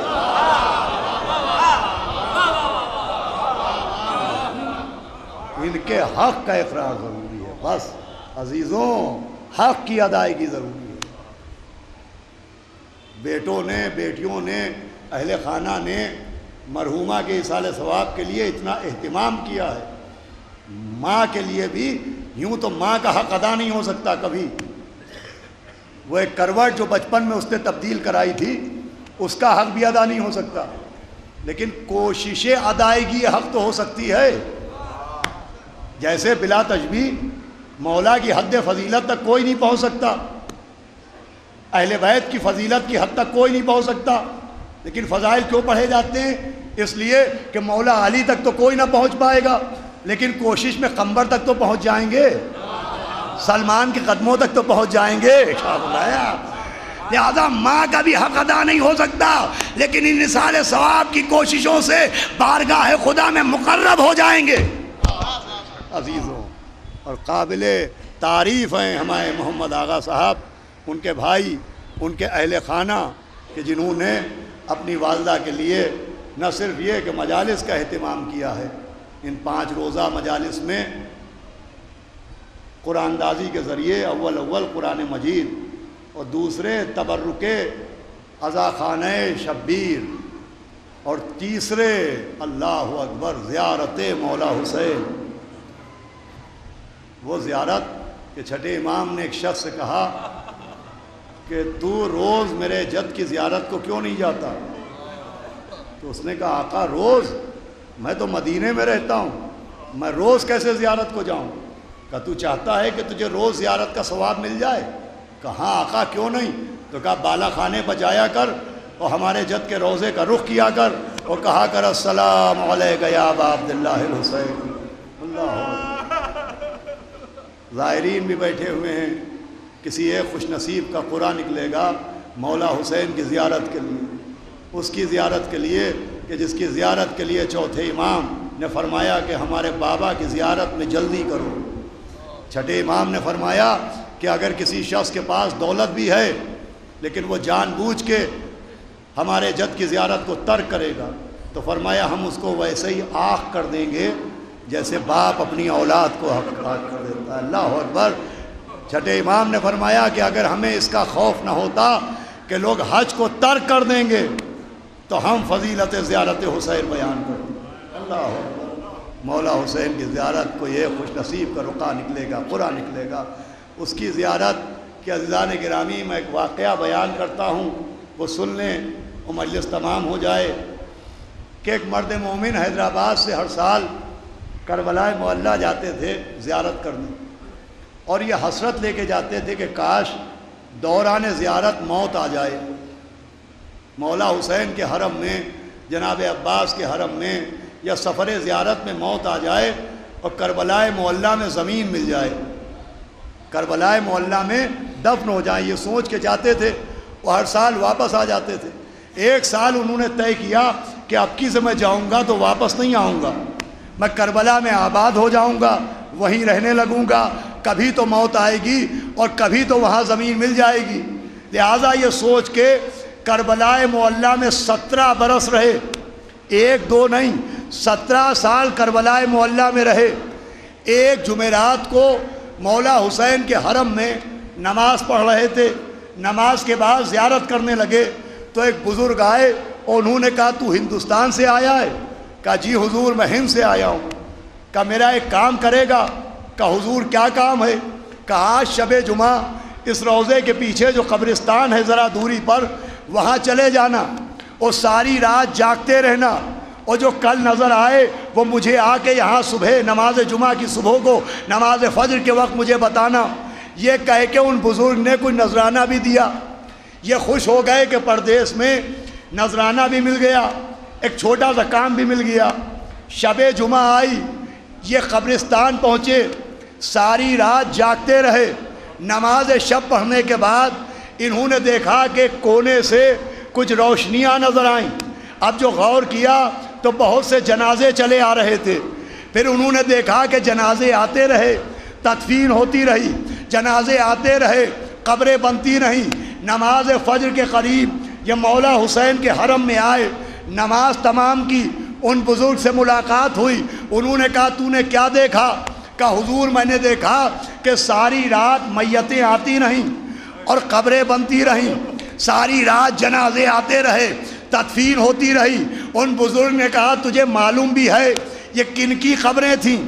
ان کے حق کا اقرار ضروری ہے. بس عزیزوں حق کی ادائیگی ضروری ہے. بیٹوں نے, بیٹیوں نے, اہل خانہ نے مرحومہ کے ایصال ثواب کے لیے اتنا اہتمام کیا ہے. ماں کے لیے بھی یوں تو ماں کا حق ادا نہیں ہو سکتا کبھی. وہ ایک کروٹ جو بچپن میں اس نے تبدیل کرائی تھی اس کا حق بھی ادا نہیں ہو سکتا، لیکن کوشش ادائیگی حق تو ہو سکتی ہے. جیسے بلا تشبیہ مولا کی حد فضیلت تک کوئی نہیں پہنچ سکتا، اہل بیت کی فضیلت کی حد تک کوئی نہیں پہنچ سکتا، لیکن فضائل کیوں پڑھے جاتے ہیں؟ اس لیے کہ مولا علی تک تو کوئی نہ پہنچ پائے گا، لیکن کوشش میں قمبر تک تو پہنچ جائیں گے، سلمان کے قدموں تک تو پہنچ جائیں گے. لہذا ماں کا بھی حق ادا نہیں ہو سکتا، لیکن ان نثار ثواب کی کوششوں سے بارگاہ خدا میں مقرب ہو جائیں گے. عزیزوں، اور قابل تعریف ہیں ہمارے محمد آغا صاحب، ان کے بھائی، ان کے اہل خانہ کہ جنہوں نے اپنی والدہ کے لیے نہ صرف یہ کہ مجالس کا اہتمام کیا ہے، ان پانچ روزہ مجالس میں قرآن اندازی کے ذریعے اول اول قرآن مجید اور دوسرے تبرک عزا خانہ شبیر اور تیسرے اللہ اکبر زیارت مولا حسین. وہ زیارت کہ چھٹے امام نے ایک شخص سے کہا کہ تو روز میرے جد کی زیارت کو کیوں نہیں جاتا؟ تو اس نے کہا آقا روز؟ میں تو مدینے میں رہتا ہوں، میں روز کیسے زیارت کو جاؤں؟ کہا تو چاہتا ہے کہ تجھے روز زیارت کا ثواب مل جائے؟ کہا آقا کیوں نہیں؟ تو کہا بالا خانے بجایا کر اور ہمارے جد کے روضے کا رخ کیا کر اور کہا کر السلام علیک یا ابا عبداللہ الحسین. اللہ زائرین بھی بیٹھے ہوئے ہیں، کسی ایک خوش نصیب کا قرآن نکلے گا مولا حسین کی زیارت کے لیے، اس کی زیارت کے لیے کہ جس کی زیارت کے لیے چوتھے امام نے فرمایا کہ ہمارے بابا کی زیارت میں جلدی کرو. چھٹے امام نے فرمایا کہ اگر کسی شخص کے پاس دولت بھی ہے لیکن وہ جان بوجھ کے ہمارے جد کی زیارت کو ترک کرے گا تو فرمایا ہم اس کو ویسے ہی آنکھ کر دیں گے جیسے باپ اپنی اولاد کو حق کر دیتا ہے. اللہ اکبر. چھٹے امام نے فرمایا کہ اگر ہمیں اس کا خوف نہ ہوتا کہ لوگ حج کو ترک کر دیں گے تو ہم فضیلت زیارت حسین بیان کریں. اللہ اکبر. مولا حسین کی زیارت کو یہ خوش نصیب کا رقعہ نکلے گا، قرآن نکلے گا. اس کی زیارت کے عزیزان گرامی میں ایک واقعہ بیان کرتا ہوں، وہ سن لیں وہ مجلس تمام ہو جائے. کہ ایک مرد مومن حیدرآباد سے ہر سال کربلا معلیٰ جاتے تھے زیارت کرنے، اور یہ حسرت لے کے جاتے تھے کہ کاش دوران زیارت موت آ جائے. مولا حسین کے حرم میں، جناب عباس کے حرم میں یا سفر زیارت میں موت آ جائے اور کربلا معلیٰ میں زمین مل جائے، کربلا معلیٰ میں دفن ہو جائیں. یہ سوچ کے جاتے تھے، وہ ہر سال واپس آ جاتے تھے. ایک سال انہوں نے طے کیا کہ اب کی سے میں جاؤں گا تو واپس نہیں آؤں گا، میں کربلا میں آباد ہو جاؤں گا، وہیں رہنے لگوں گا، کبھی تو موت آئے گی اور کبھی تو وہاں زمین مل جائے گی. لہٰذا یہ سوچ کے کربلا معلیٰ میں سترہ برس رہے، ایک دو نہیں، سترہ سال کربلا معلیٰ میں رہے. ایک جمعرات کو مولا حسین کے حرم میں نماز پڑھ رہے تھے، نماز کے بعد زیارت کرنے لگے تو ایک بزرگ آئے اور انہوں نے کہا تو ہندوستان سے آیا ہے؟ کہا جی حضور میں ہند سے آیا ہوں. کہا میرا ایک کام کرے گا؟ کہا حضور کیا کام ہے؟ کہا آج شب جمعہ اس روضے کے پیچھے جو قبرستان ہے ذرا دوری پر وہاں چلے جانا اور ساری رات جاگتے رہنا، اور جو کل نظر آئے وہ مجھے آ کے یہاں صبح نماز جمعہ کی صبح کو نماز فجر کے وقت مجھے بتانا. یہ کہہ کے ان بزرگ نے کوئی نذرانہ بھی دیا. یہ خوش ہو گئے کہ پردیس میں نذرانہ بھی مل گیا، ایک چھوٹا سا کام بھی مل گیا. شب جمعہ آئی، یہ قبرستان پہنچے، ساری رات جاگتے رہے. نماز شب پڑھنے کے بعد انہوں نے دیکھا کہ کونے سے کچھ روشنیاں نظر آئیں. اب جو غور کیا تو بہت سے جنازے چلے آ رہے تھے. پھر انہوں نے دیکھا کہ جنازے آتے رہے، تدفین ہوتی رہی، جنازے آتے رہے، قبریں بنتی رہیں. نماز فجر کے قریب یہ مولا حسین کے حرم میں آئے، نماز تمام کی، ان بزرگ سے ملاقات ہوئی. انہوں نے کہا تو نے کیا دیکھا؟ کہا حضور میں نے دیکھا کہ ساری رات میتیں آتی رہیں اور قبریں بنتی رہیں، ساری رات جنازے آتے رہے، تدفین ہوتی رہی. ان بزرگ نے کہا تجھے معلوم بھی ہے یہ کن کی قبریں تھیں؟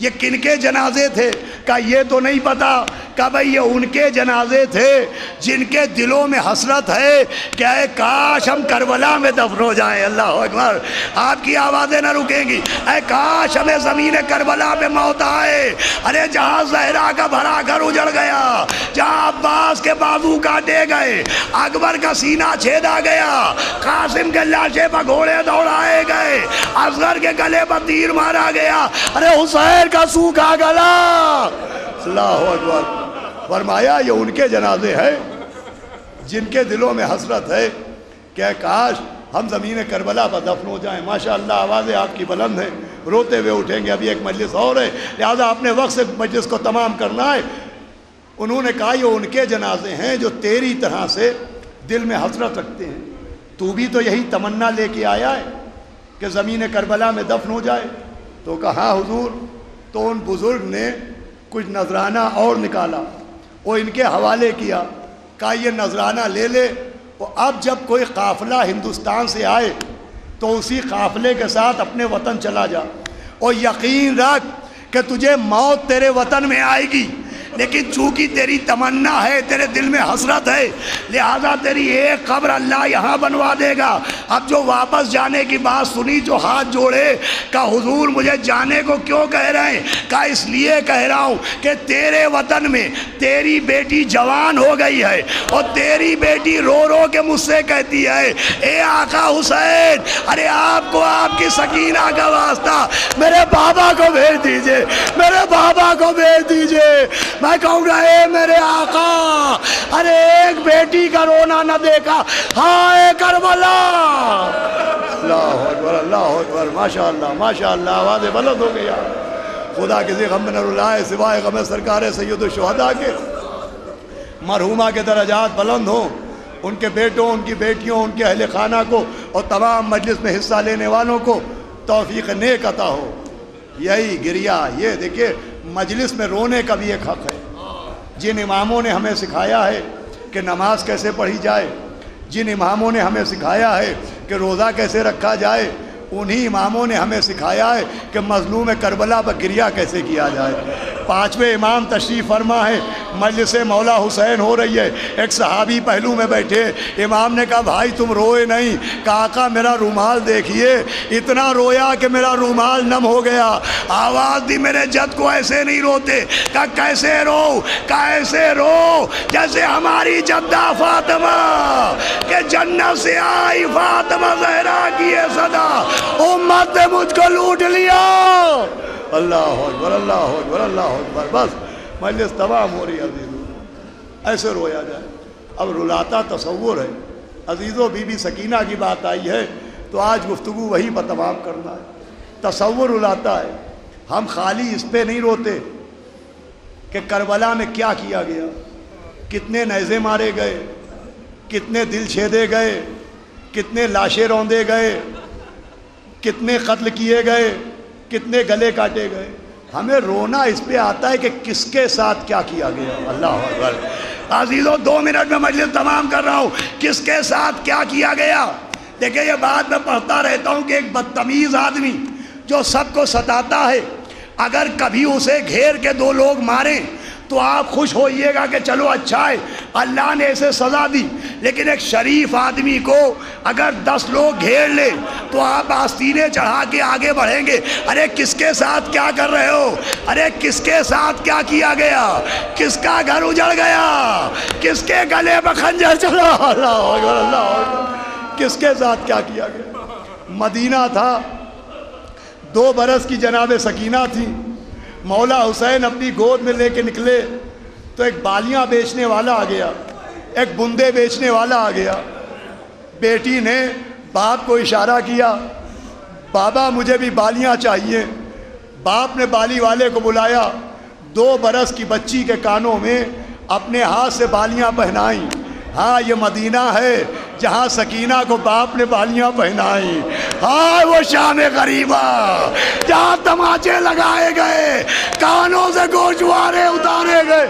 یہ کن کے جنازے تھے؟ کہا یہ تو نہیں پتا۔ کہا بھئی یہ ان کے جنازے تھے جن کے دلوں میں حسرت ہے کہ اے کاش ہم کربلا میں دفن ہو جائیں۔ اللہ اکبر، آپ کی آوازیں نہ رکیں گی۔ اے کاش ہمیں زمین کربلا میں موت آئے۔ ارے جہاں زہرا کا بھرا گھر اجڑ گیا، جہاں عباس کے بازو کاٹے گئے، اکبر کا سینہ چھیدا گیا، قاسم کے لاشے پر گھوڑے دوڑائے گئے، اصغر کے گلے پر تیر مارا گیا، ارے حسین کا سوکھا گلا۔ اللہ اکبر، فرمایا یہ ان کے جنازے ہیں جن کے دلوں میں حسرت ہے کہ کاش ہم زمین کربلا پر دفن ہو جائیں۔ ماشاءاللہ آوازیں آپ کی بلند ہیں، روتے ہوئے اٹھیں گے، ابھی ایک مجلس اور ہے، لہذا اپنے وقت سے مجلس کو تمام کرنا ہے۔ انہوں نے کہا یہ ان کے جنازے ہیں جو تیری طرح سے دل میں حسرت رکھتے ہیں، تو بھی تو یہی تمنا لے کے آیا ہے کہ زمین کربلا میں دفن ہو جائے؟ تو کہا حضور، تو ان بزرگ نے کچھ نذرانہ اور نکالا، وہ ان کے حوالے کیا، کہا یہ نذرانہ لے لے، اور اب جب کوئی قافلہ ہندوستان سے آئے تو اسی قافلے کے ساتھ اپنے وطن چلا جا، اور یقین رکھ کہ تجھے موت تیرے وطن میں آئے گی، لیکن چونکہ تیری تمنا ہے، تیرے دل میں حسرت ہے، لہذا تیری ایک قبر اللہ یہاں بنوا دے گا۔ اب جو واپس جانے کی بات سنی جو ہاتھ جوڑے، کہا حضور مجھے جانے کو کیوں کہہ رہے ہیں؟ کہا اس لیے کہہ رہا ہوں کہ تیرے وطن میں تیری بیٹی جوان ہو گئی ہے، اور تیری بیٹی رو رو کے مجھ سے کہتی ہے اے آقا حسین، ارے آپ کو آپ کی سکینہ کا واسطہ میرے بابا کو بھیج دیجئے، میرے بابا کو بھیج دیجئے۔ میں کہوں گا اے میرے آقا، ارے ایک بیٹی کا رونا نہ دیکھا، ہائے کربلا۔ اللہ اکبر، اللہ اکبر، ماشاءاللہ ماشاءاللہ، آوازیں بلند ہو گئی۔ خدا کسی غم میں نہ رلائے سوائے غم سرکار سید الشہداء کے۔ مرحومہ کے درجات بلند ہوں، ان کے بیٹوں، ان کی بیٹیوں، ان کے اہل خانہ کو اور تمام مجلس میں حصہ لینے والوں کو توفیق نیک عطا ہو۔ یہی گریہ، یہ دیکھیں مجلس میں رونے کا بھی ایک حق ہے۔ جن اماموں نے ہمیں سکھایا ہے کہ نماز کیسے پڑھی جائے، جن اماموں نے ہمیں سکھایا ہے کہ روزہ کیسے رکھا جائے، انہی اماموں نے ہمیں سکھایا ہے کہ مظلوم کربلا پر گریہ کیسے کیا جائے۔ پانچویں امام تشریف فرما ہے، مجلس مولا حسین ہو رہی ہے، ایک صحابی پہلو میں بیٹھے، امام نے کہا بھائی تم روئے نہیں؟ کہا آقا میرا رومال دیکھیے، اتنا رویا کہ میرا رومال نم ہو گیا۔ آواز دی میرے جد کو ایسے نہیں روتے۔ کہا کیسے رو؟ کہا ایسے رو جیسے ہماری جدہ فاطمہ کہ جنت سے آئی فاطمہ زہرا کی یہ صدا، امت نے مجھ کو لوٹ لیا۔ اللہ اکبر، اللہ اکبر، اللہ اکبر۔ بس مجلس تمام ہو رہی ہے عزیزو، ایسے رویا جائے۔ اب رلاتا تصور ہے عزیزو، بی بی سکینہ کی بات آئی ہے تو آج گفتگو وہی پر تمام کرنا ہے۔ تصور رلاتا ہے، ہم خالی اس پہ نہیں روتے کہ کربلا میں کیا کیا گیا، کتنے نیزے مارے گئے، کتنے دل چھیدے گئے، کتنے لاشیں روندے گئے، کتنے قتل کیے گئے، کتنے گلے کاٹے گئے۔ ہمیں رونا اس پہ آتا ہے کہ کس کے ساتھ کیا کیا گیا۔ اللہ اکبر۔ عزیزوں دو منٹ میں مجلس تمام کر رہا ہوں، کس کے ساتھ کیا کیا گیا۔ دیکھیں یہ بات میں پڑھتا رہتا ہوں کہ ایک بدتمیز آدمی جو سب کو ستاتا ہے، اگر کبھی اسے گھیر کے دو لوگ ماریں تو آپ خوش ہوئیے گا کہ چلو اچھا ہے اللہ نے اسے سزا دی، لیکن ایک شریف آدمی کو اگر دس لوگ گھیر لیں تو آپ آستینے چڑھا کے آگے بڑھیں گے، ارے کس کے ساتھ کیا کر رہے ہو، ارے کس کے ساتھ کیا کیا گیا، کس کا گھر اجڑ گیا، کس کے گلے پہ خنجر چلا، اللہ اکبر، اللہ اکبر، کس کے ساتھ کیا کیا گیا۔ مدینہ تھا، دو برس کی جناب سکینہ تھی، مولا حسین اپنی گود میں لے کے نکلے تو ایک بالیاں بیچنے والا آ گیا، ایک بندے بیچنے والا آ گیا۔ بیٹی نے باپ کو اشارہ کیا، بابا مجھے بھی بالیاں چاہیے۔ باپ نے بالی والے کو بلایا، دو برس کی بچی کے کانوں میں اپنے ہاتھ سے بالیاں پہنائیں۔ ہاں یہ مدینہ ہے جہاں سکینہ کو باپ نے بالیاں پہنائیں۔ ہاں وہ شام غریبہ جہاں تماچے لگائے گئے، کانوں سے گوشوارے اتارے گئے،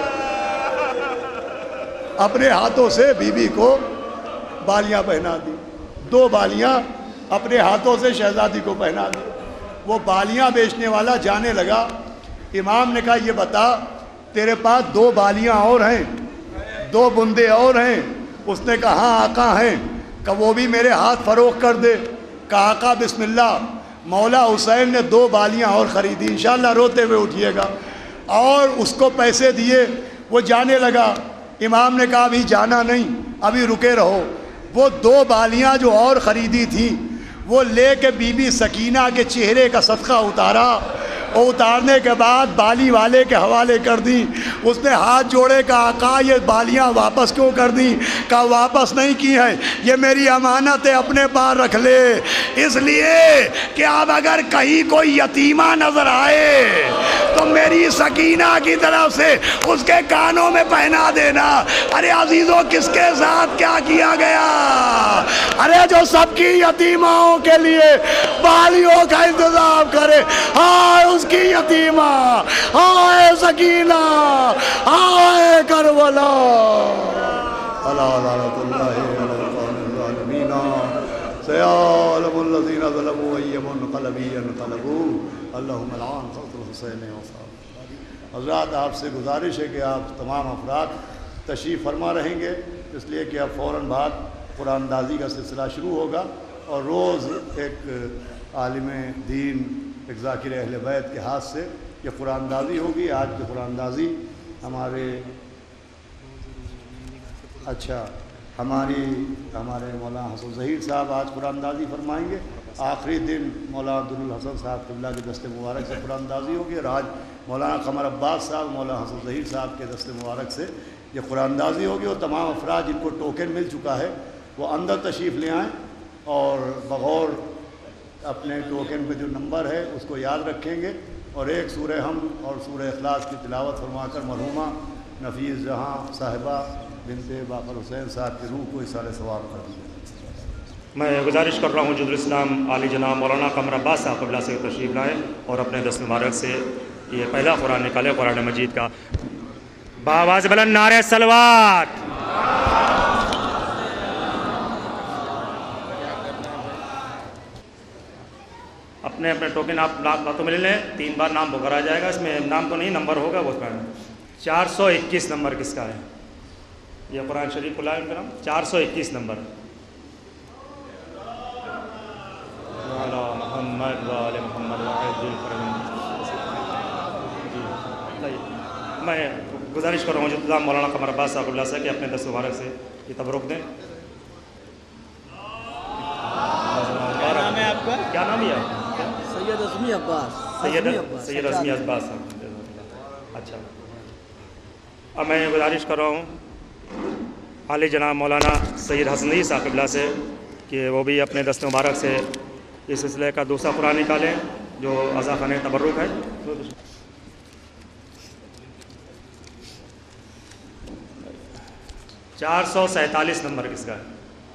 اپنے ہاتھوں سے بی بی کو بالیاں پہنا دی۔ دو بالیاں اپنے ہاتھوں سے شہزادی کو پہنا دی۔ وہ بالیاں بیچنے والا جانے لگا امام نے کہا یہ بتا تیرے پاس دو بالیاں اور ہیں، دو بندے اور ہیں؟ اس نے کہا ہاں آقا ہیں۔ کہ وہ بھی میرے ہاتھ فروخت کر دے۔ کہا آقا بسم اللہ۔ مولا حسین نے دو بالیاں اور خریدی، انشاءاللہ روتے ہوئے اٹھیے گا، اور اس کو پیسے دیے، وہ جانے لگا۔ امام نے کہا ابھی جانا نہیں، ابھی رکے رہو۔ وہ دو بالیاں جو اور خریدی تھیں وہ لے کے بی بی سکینہ کے چہرے کا صدقہ اتارا، اور اتارنے کے بعد بالی والے کے حوالے کر دی۔ اس نے ہاتھ جوڑے، کہا آقا یہ بالیاں واپس کیوں کر دی؟ کہا واپس نہیں کی ہیں، یہ میری امانت ہے، اپنے پاس رکھ لے، اس لیے کہ اب اگر کہیں کوئی یتیمہ نظر آئے تو میری سکینہ کی طرف سے اس کے کانوں میں پہنا دینا۔ ارے عزیزوں کس کے ساتھ کیا کیا گیا؟ ارے جو سب کی یتیماؤں کے لیے بالیوں کا انتظام کرے، ہائے اس کی یتیمہ، ہائے سکینہ، ہائے کربلا۔ اللہ لعنت اللہ علی القوم الظالمین، سیعلم الذین ظلموا ای منقلب ینقلبون، اللہم العن خط الحسین وصحبہ۔ حضرات آپ سے گزارش ہے کہ آپ تمام افراد تشریف فرما رہیں گے، اس لیے کہ اب فوراً بعد قرآن اندازی کا سلسلہ شروع ہوگا، اور روز ایک عالم دین، ایک ذاکر اہل بیت کے ہاتھ سے یہ قرآن اندازی ہوگی۔ آج کی قرآن اندازی ہمارے اچھا ہماری ہمارے مولانا حسن ظہیر صاحب آج قرآن اندازی فرمائیں گے۔ آخری دن مولانا عبدالحسن صاحب قبلہ کے دست مبارک سے قرآن اندازی ہوگی، اور آج مولانا قمر عباس صاحب مولانا حسن ظہیر صاحب کے دست مبارک سے یہ قرآن اندازی ہوگی۔ اور تمام افراد جن کو ٹوکن مل چکا ہے وہ اندر تشریف لے آئیں، اور بغور اپنے ٹوکن پہ جو نمبر ہے اس کو یاد رکھیں گے، اور ایک سورہ حمد اور سورہ اخلاص کی تلاوت فرما کر مرحومہ نفیس جہاں صاحبہ بنت باقر حسین صاحب کی روح کو اصال ثواب کر دیں۔ میں گزارش کر رہا ہوں جد الاسلام عالی جناب مولانا قمر عباس صاحب قبلہ سے تشریف لائیں اور اپنے دست مبارک سے یہ پہلا قرآن نکالے، قرآن مجید کا۔ بآواز بلند نعرہ صلوات۔ اپنے اپنے ٹوکن آپ ہاتھوں میں لے لیں، تین بار نام پکارا جائے گا، اس میں نام تو نہیں نمبر ہوگا، وہ چار سو اکیس نمبر کس کا ہے؟ یہ قرآن شریف کھلا ہے ان کا نام، چار سو اکیس نمبر۔ محمد وآل محمد میں گزارش کر رہا ہوں جو مولانا قمر عباس صاحب اللہ سے کہ اپنے دست مبارک سے یہ تبرک دیں۔ کیا نام ہے آپ کا؟ کیا نام ہے آپ؟ سید عظمی عباس۔ سید سید عظمی عباس صاحب۔ اچھا، اب میں گزارش کر رہا ہوں عالی جناب مولانا سید حسن ظہیر صاحب قبلہ سے کہ وہ بھی اپنے دست مبارک سے اس سلسلے کا دوسرا قرآن نکالیں جو عزا خانِ تبرک ہے۔ چار سو سینتالیس نمبر کس کا ہے؟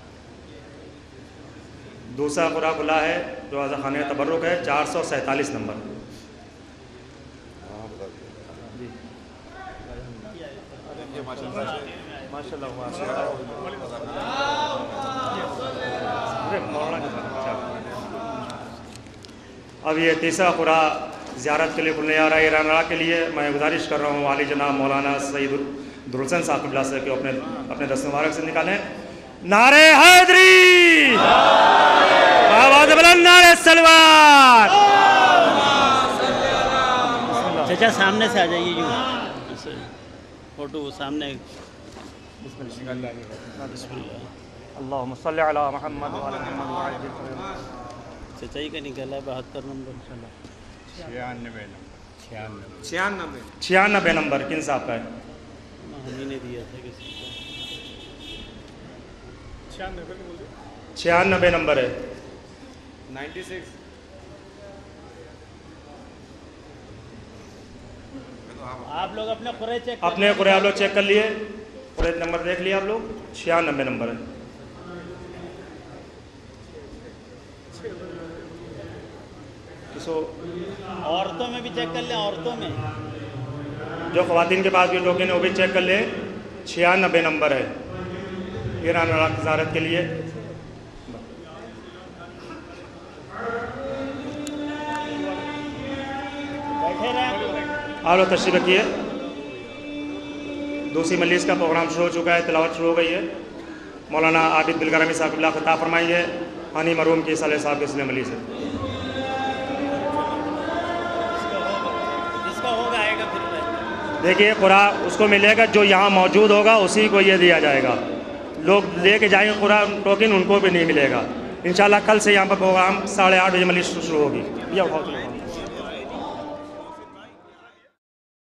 دوسرا قرآن کھلا ہے جو عزا خانِ تبرک ہے، چار سو سینتالیس نمبر۔ اب یہ تیسرا قرآن زیارت کے لیے کھلنے آ رہا ہے ایران کے لیے۔ میں گزارش کر رہا ہوں عالی جناب مولانا سید درحسن صاحب قبلہ سے کہ اپنے اپنے دست مبارک سے نکالیں۔ نعرہ حیدری، آواز بلند نعرہ صلوات۔ چچا سامنے سے آ جائیے، یوں فوٹو سامنے۔ بسم اللہ۔ اللہم صلی علی محمد وعلی محمد۔ چچا ہی کا نکالا ہے بہتر نمبر انشاءاللہ۔ چھیانوے چھیانوے چھیانوے نمبر کن صاحب کا ہے؟ ہم ہی نے دیا تھا کسی کو۔ چھیانوے نمبر ہے۔ Ninety six. آپ لوگ اپنے قرآن چیک اپنے قرآن آپ لوگ چیک کر لیے، قرآن نمبر دیکھ لیا آپ لوگ، چھیانوے نمبر ہے۔ سو عورتوں میں بھی چیک کر لیں، عورتوں میں جو خواتین کے پاس بھی ٹوکن ہے وہ بھی چیک کر لیں، چھیانوے نمبر ہے ایران عراق زیارت کے لیے۔ بیٹھے رہیں۔ आलो तशरीफ़ रखिए। दूसरी मजलिस का प्रोग्राम शुरू हो चुका है, तिलावत शुरू हो गई है। मौलाना आबिद बिलकरमी साहब क़िबला ख़िताब फरमाइए हानी मरहूम की साले साहब के सिले मजलिस से। जिसका होगा आएगा फिर देखिए कुरान उसको मिलेगा जो यहाँ मौजूद होगा, उसी को ये दिया जाएगा। लोग लेके जाएंगे कुरान टोकन, उनको भी नहीं मिलेगा। इंशाल्लाह कल से यहाँ पर प्रोग्राम साढ़े आठ बजे मजलिस शुरू होगी। या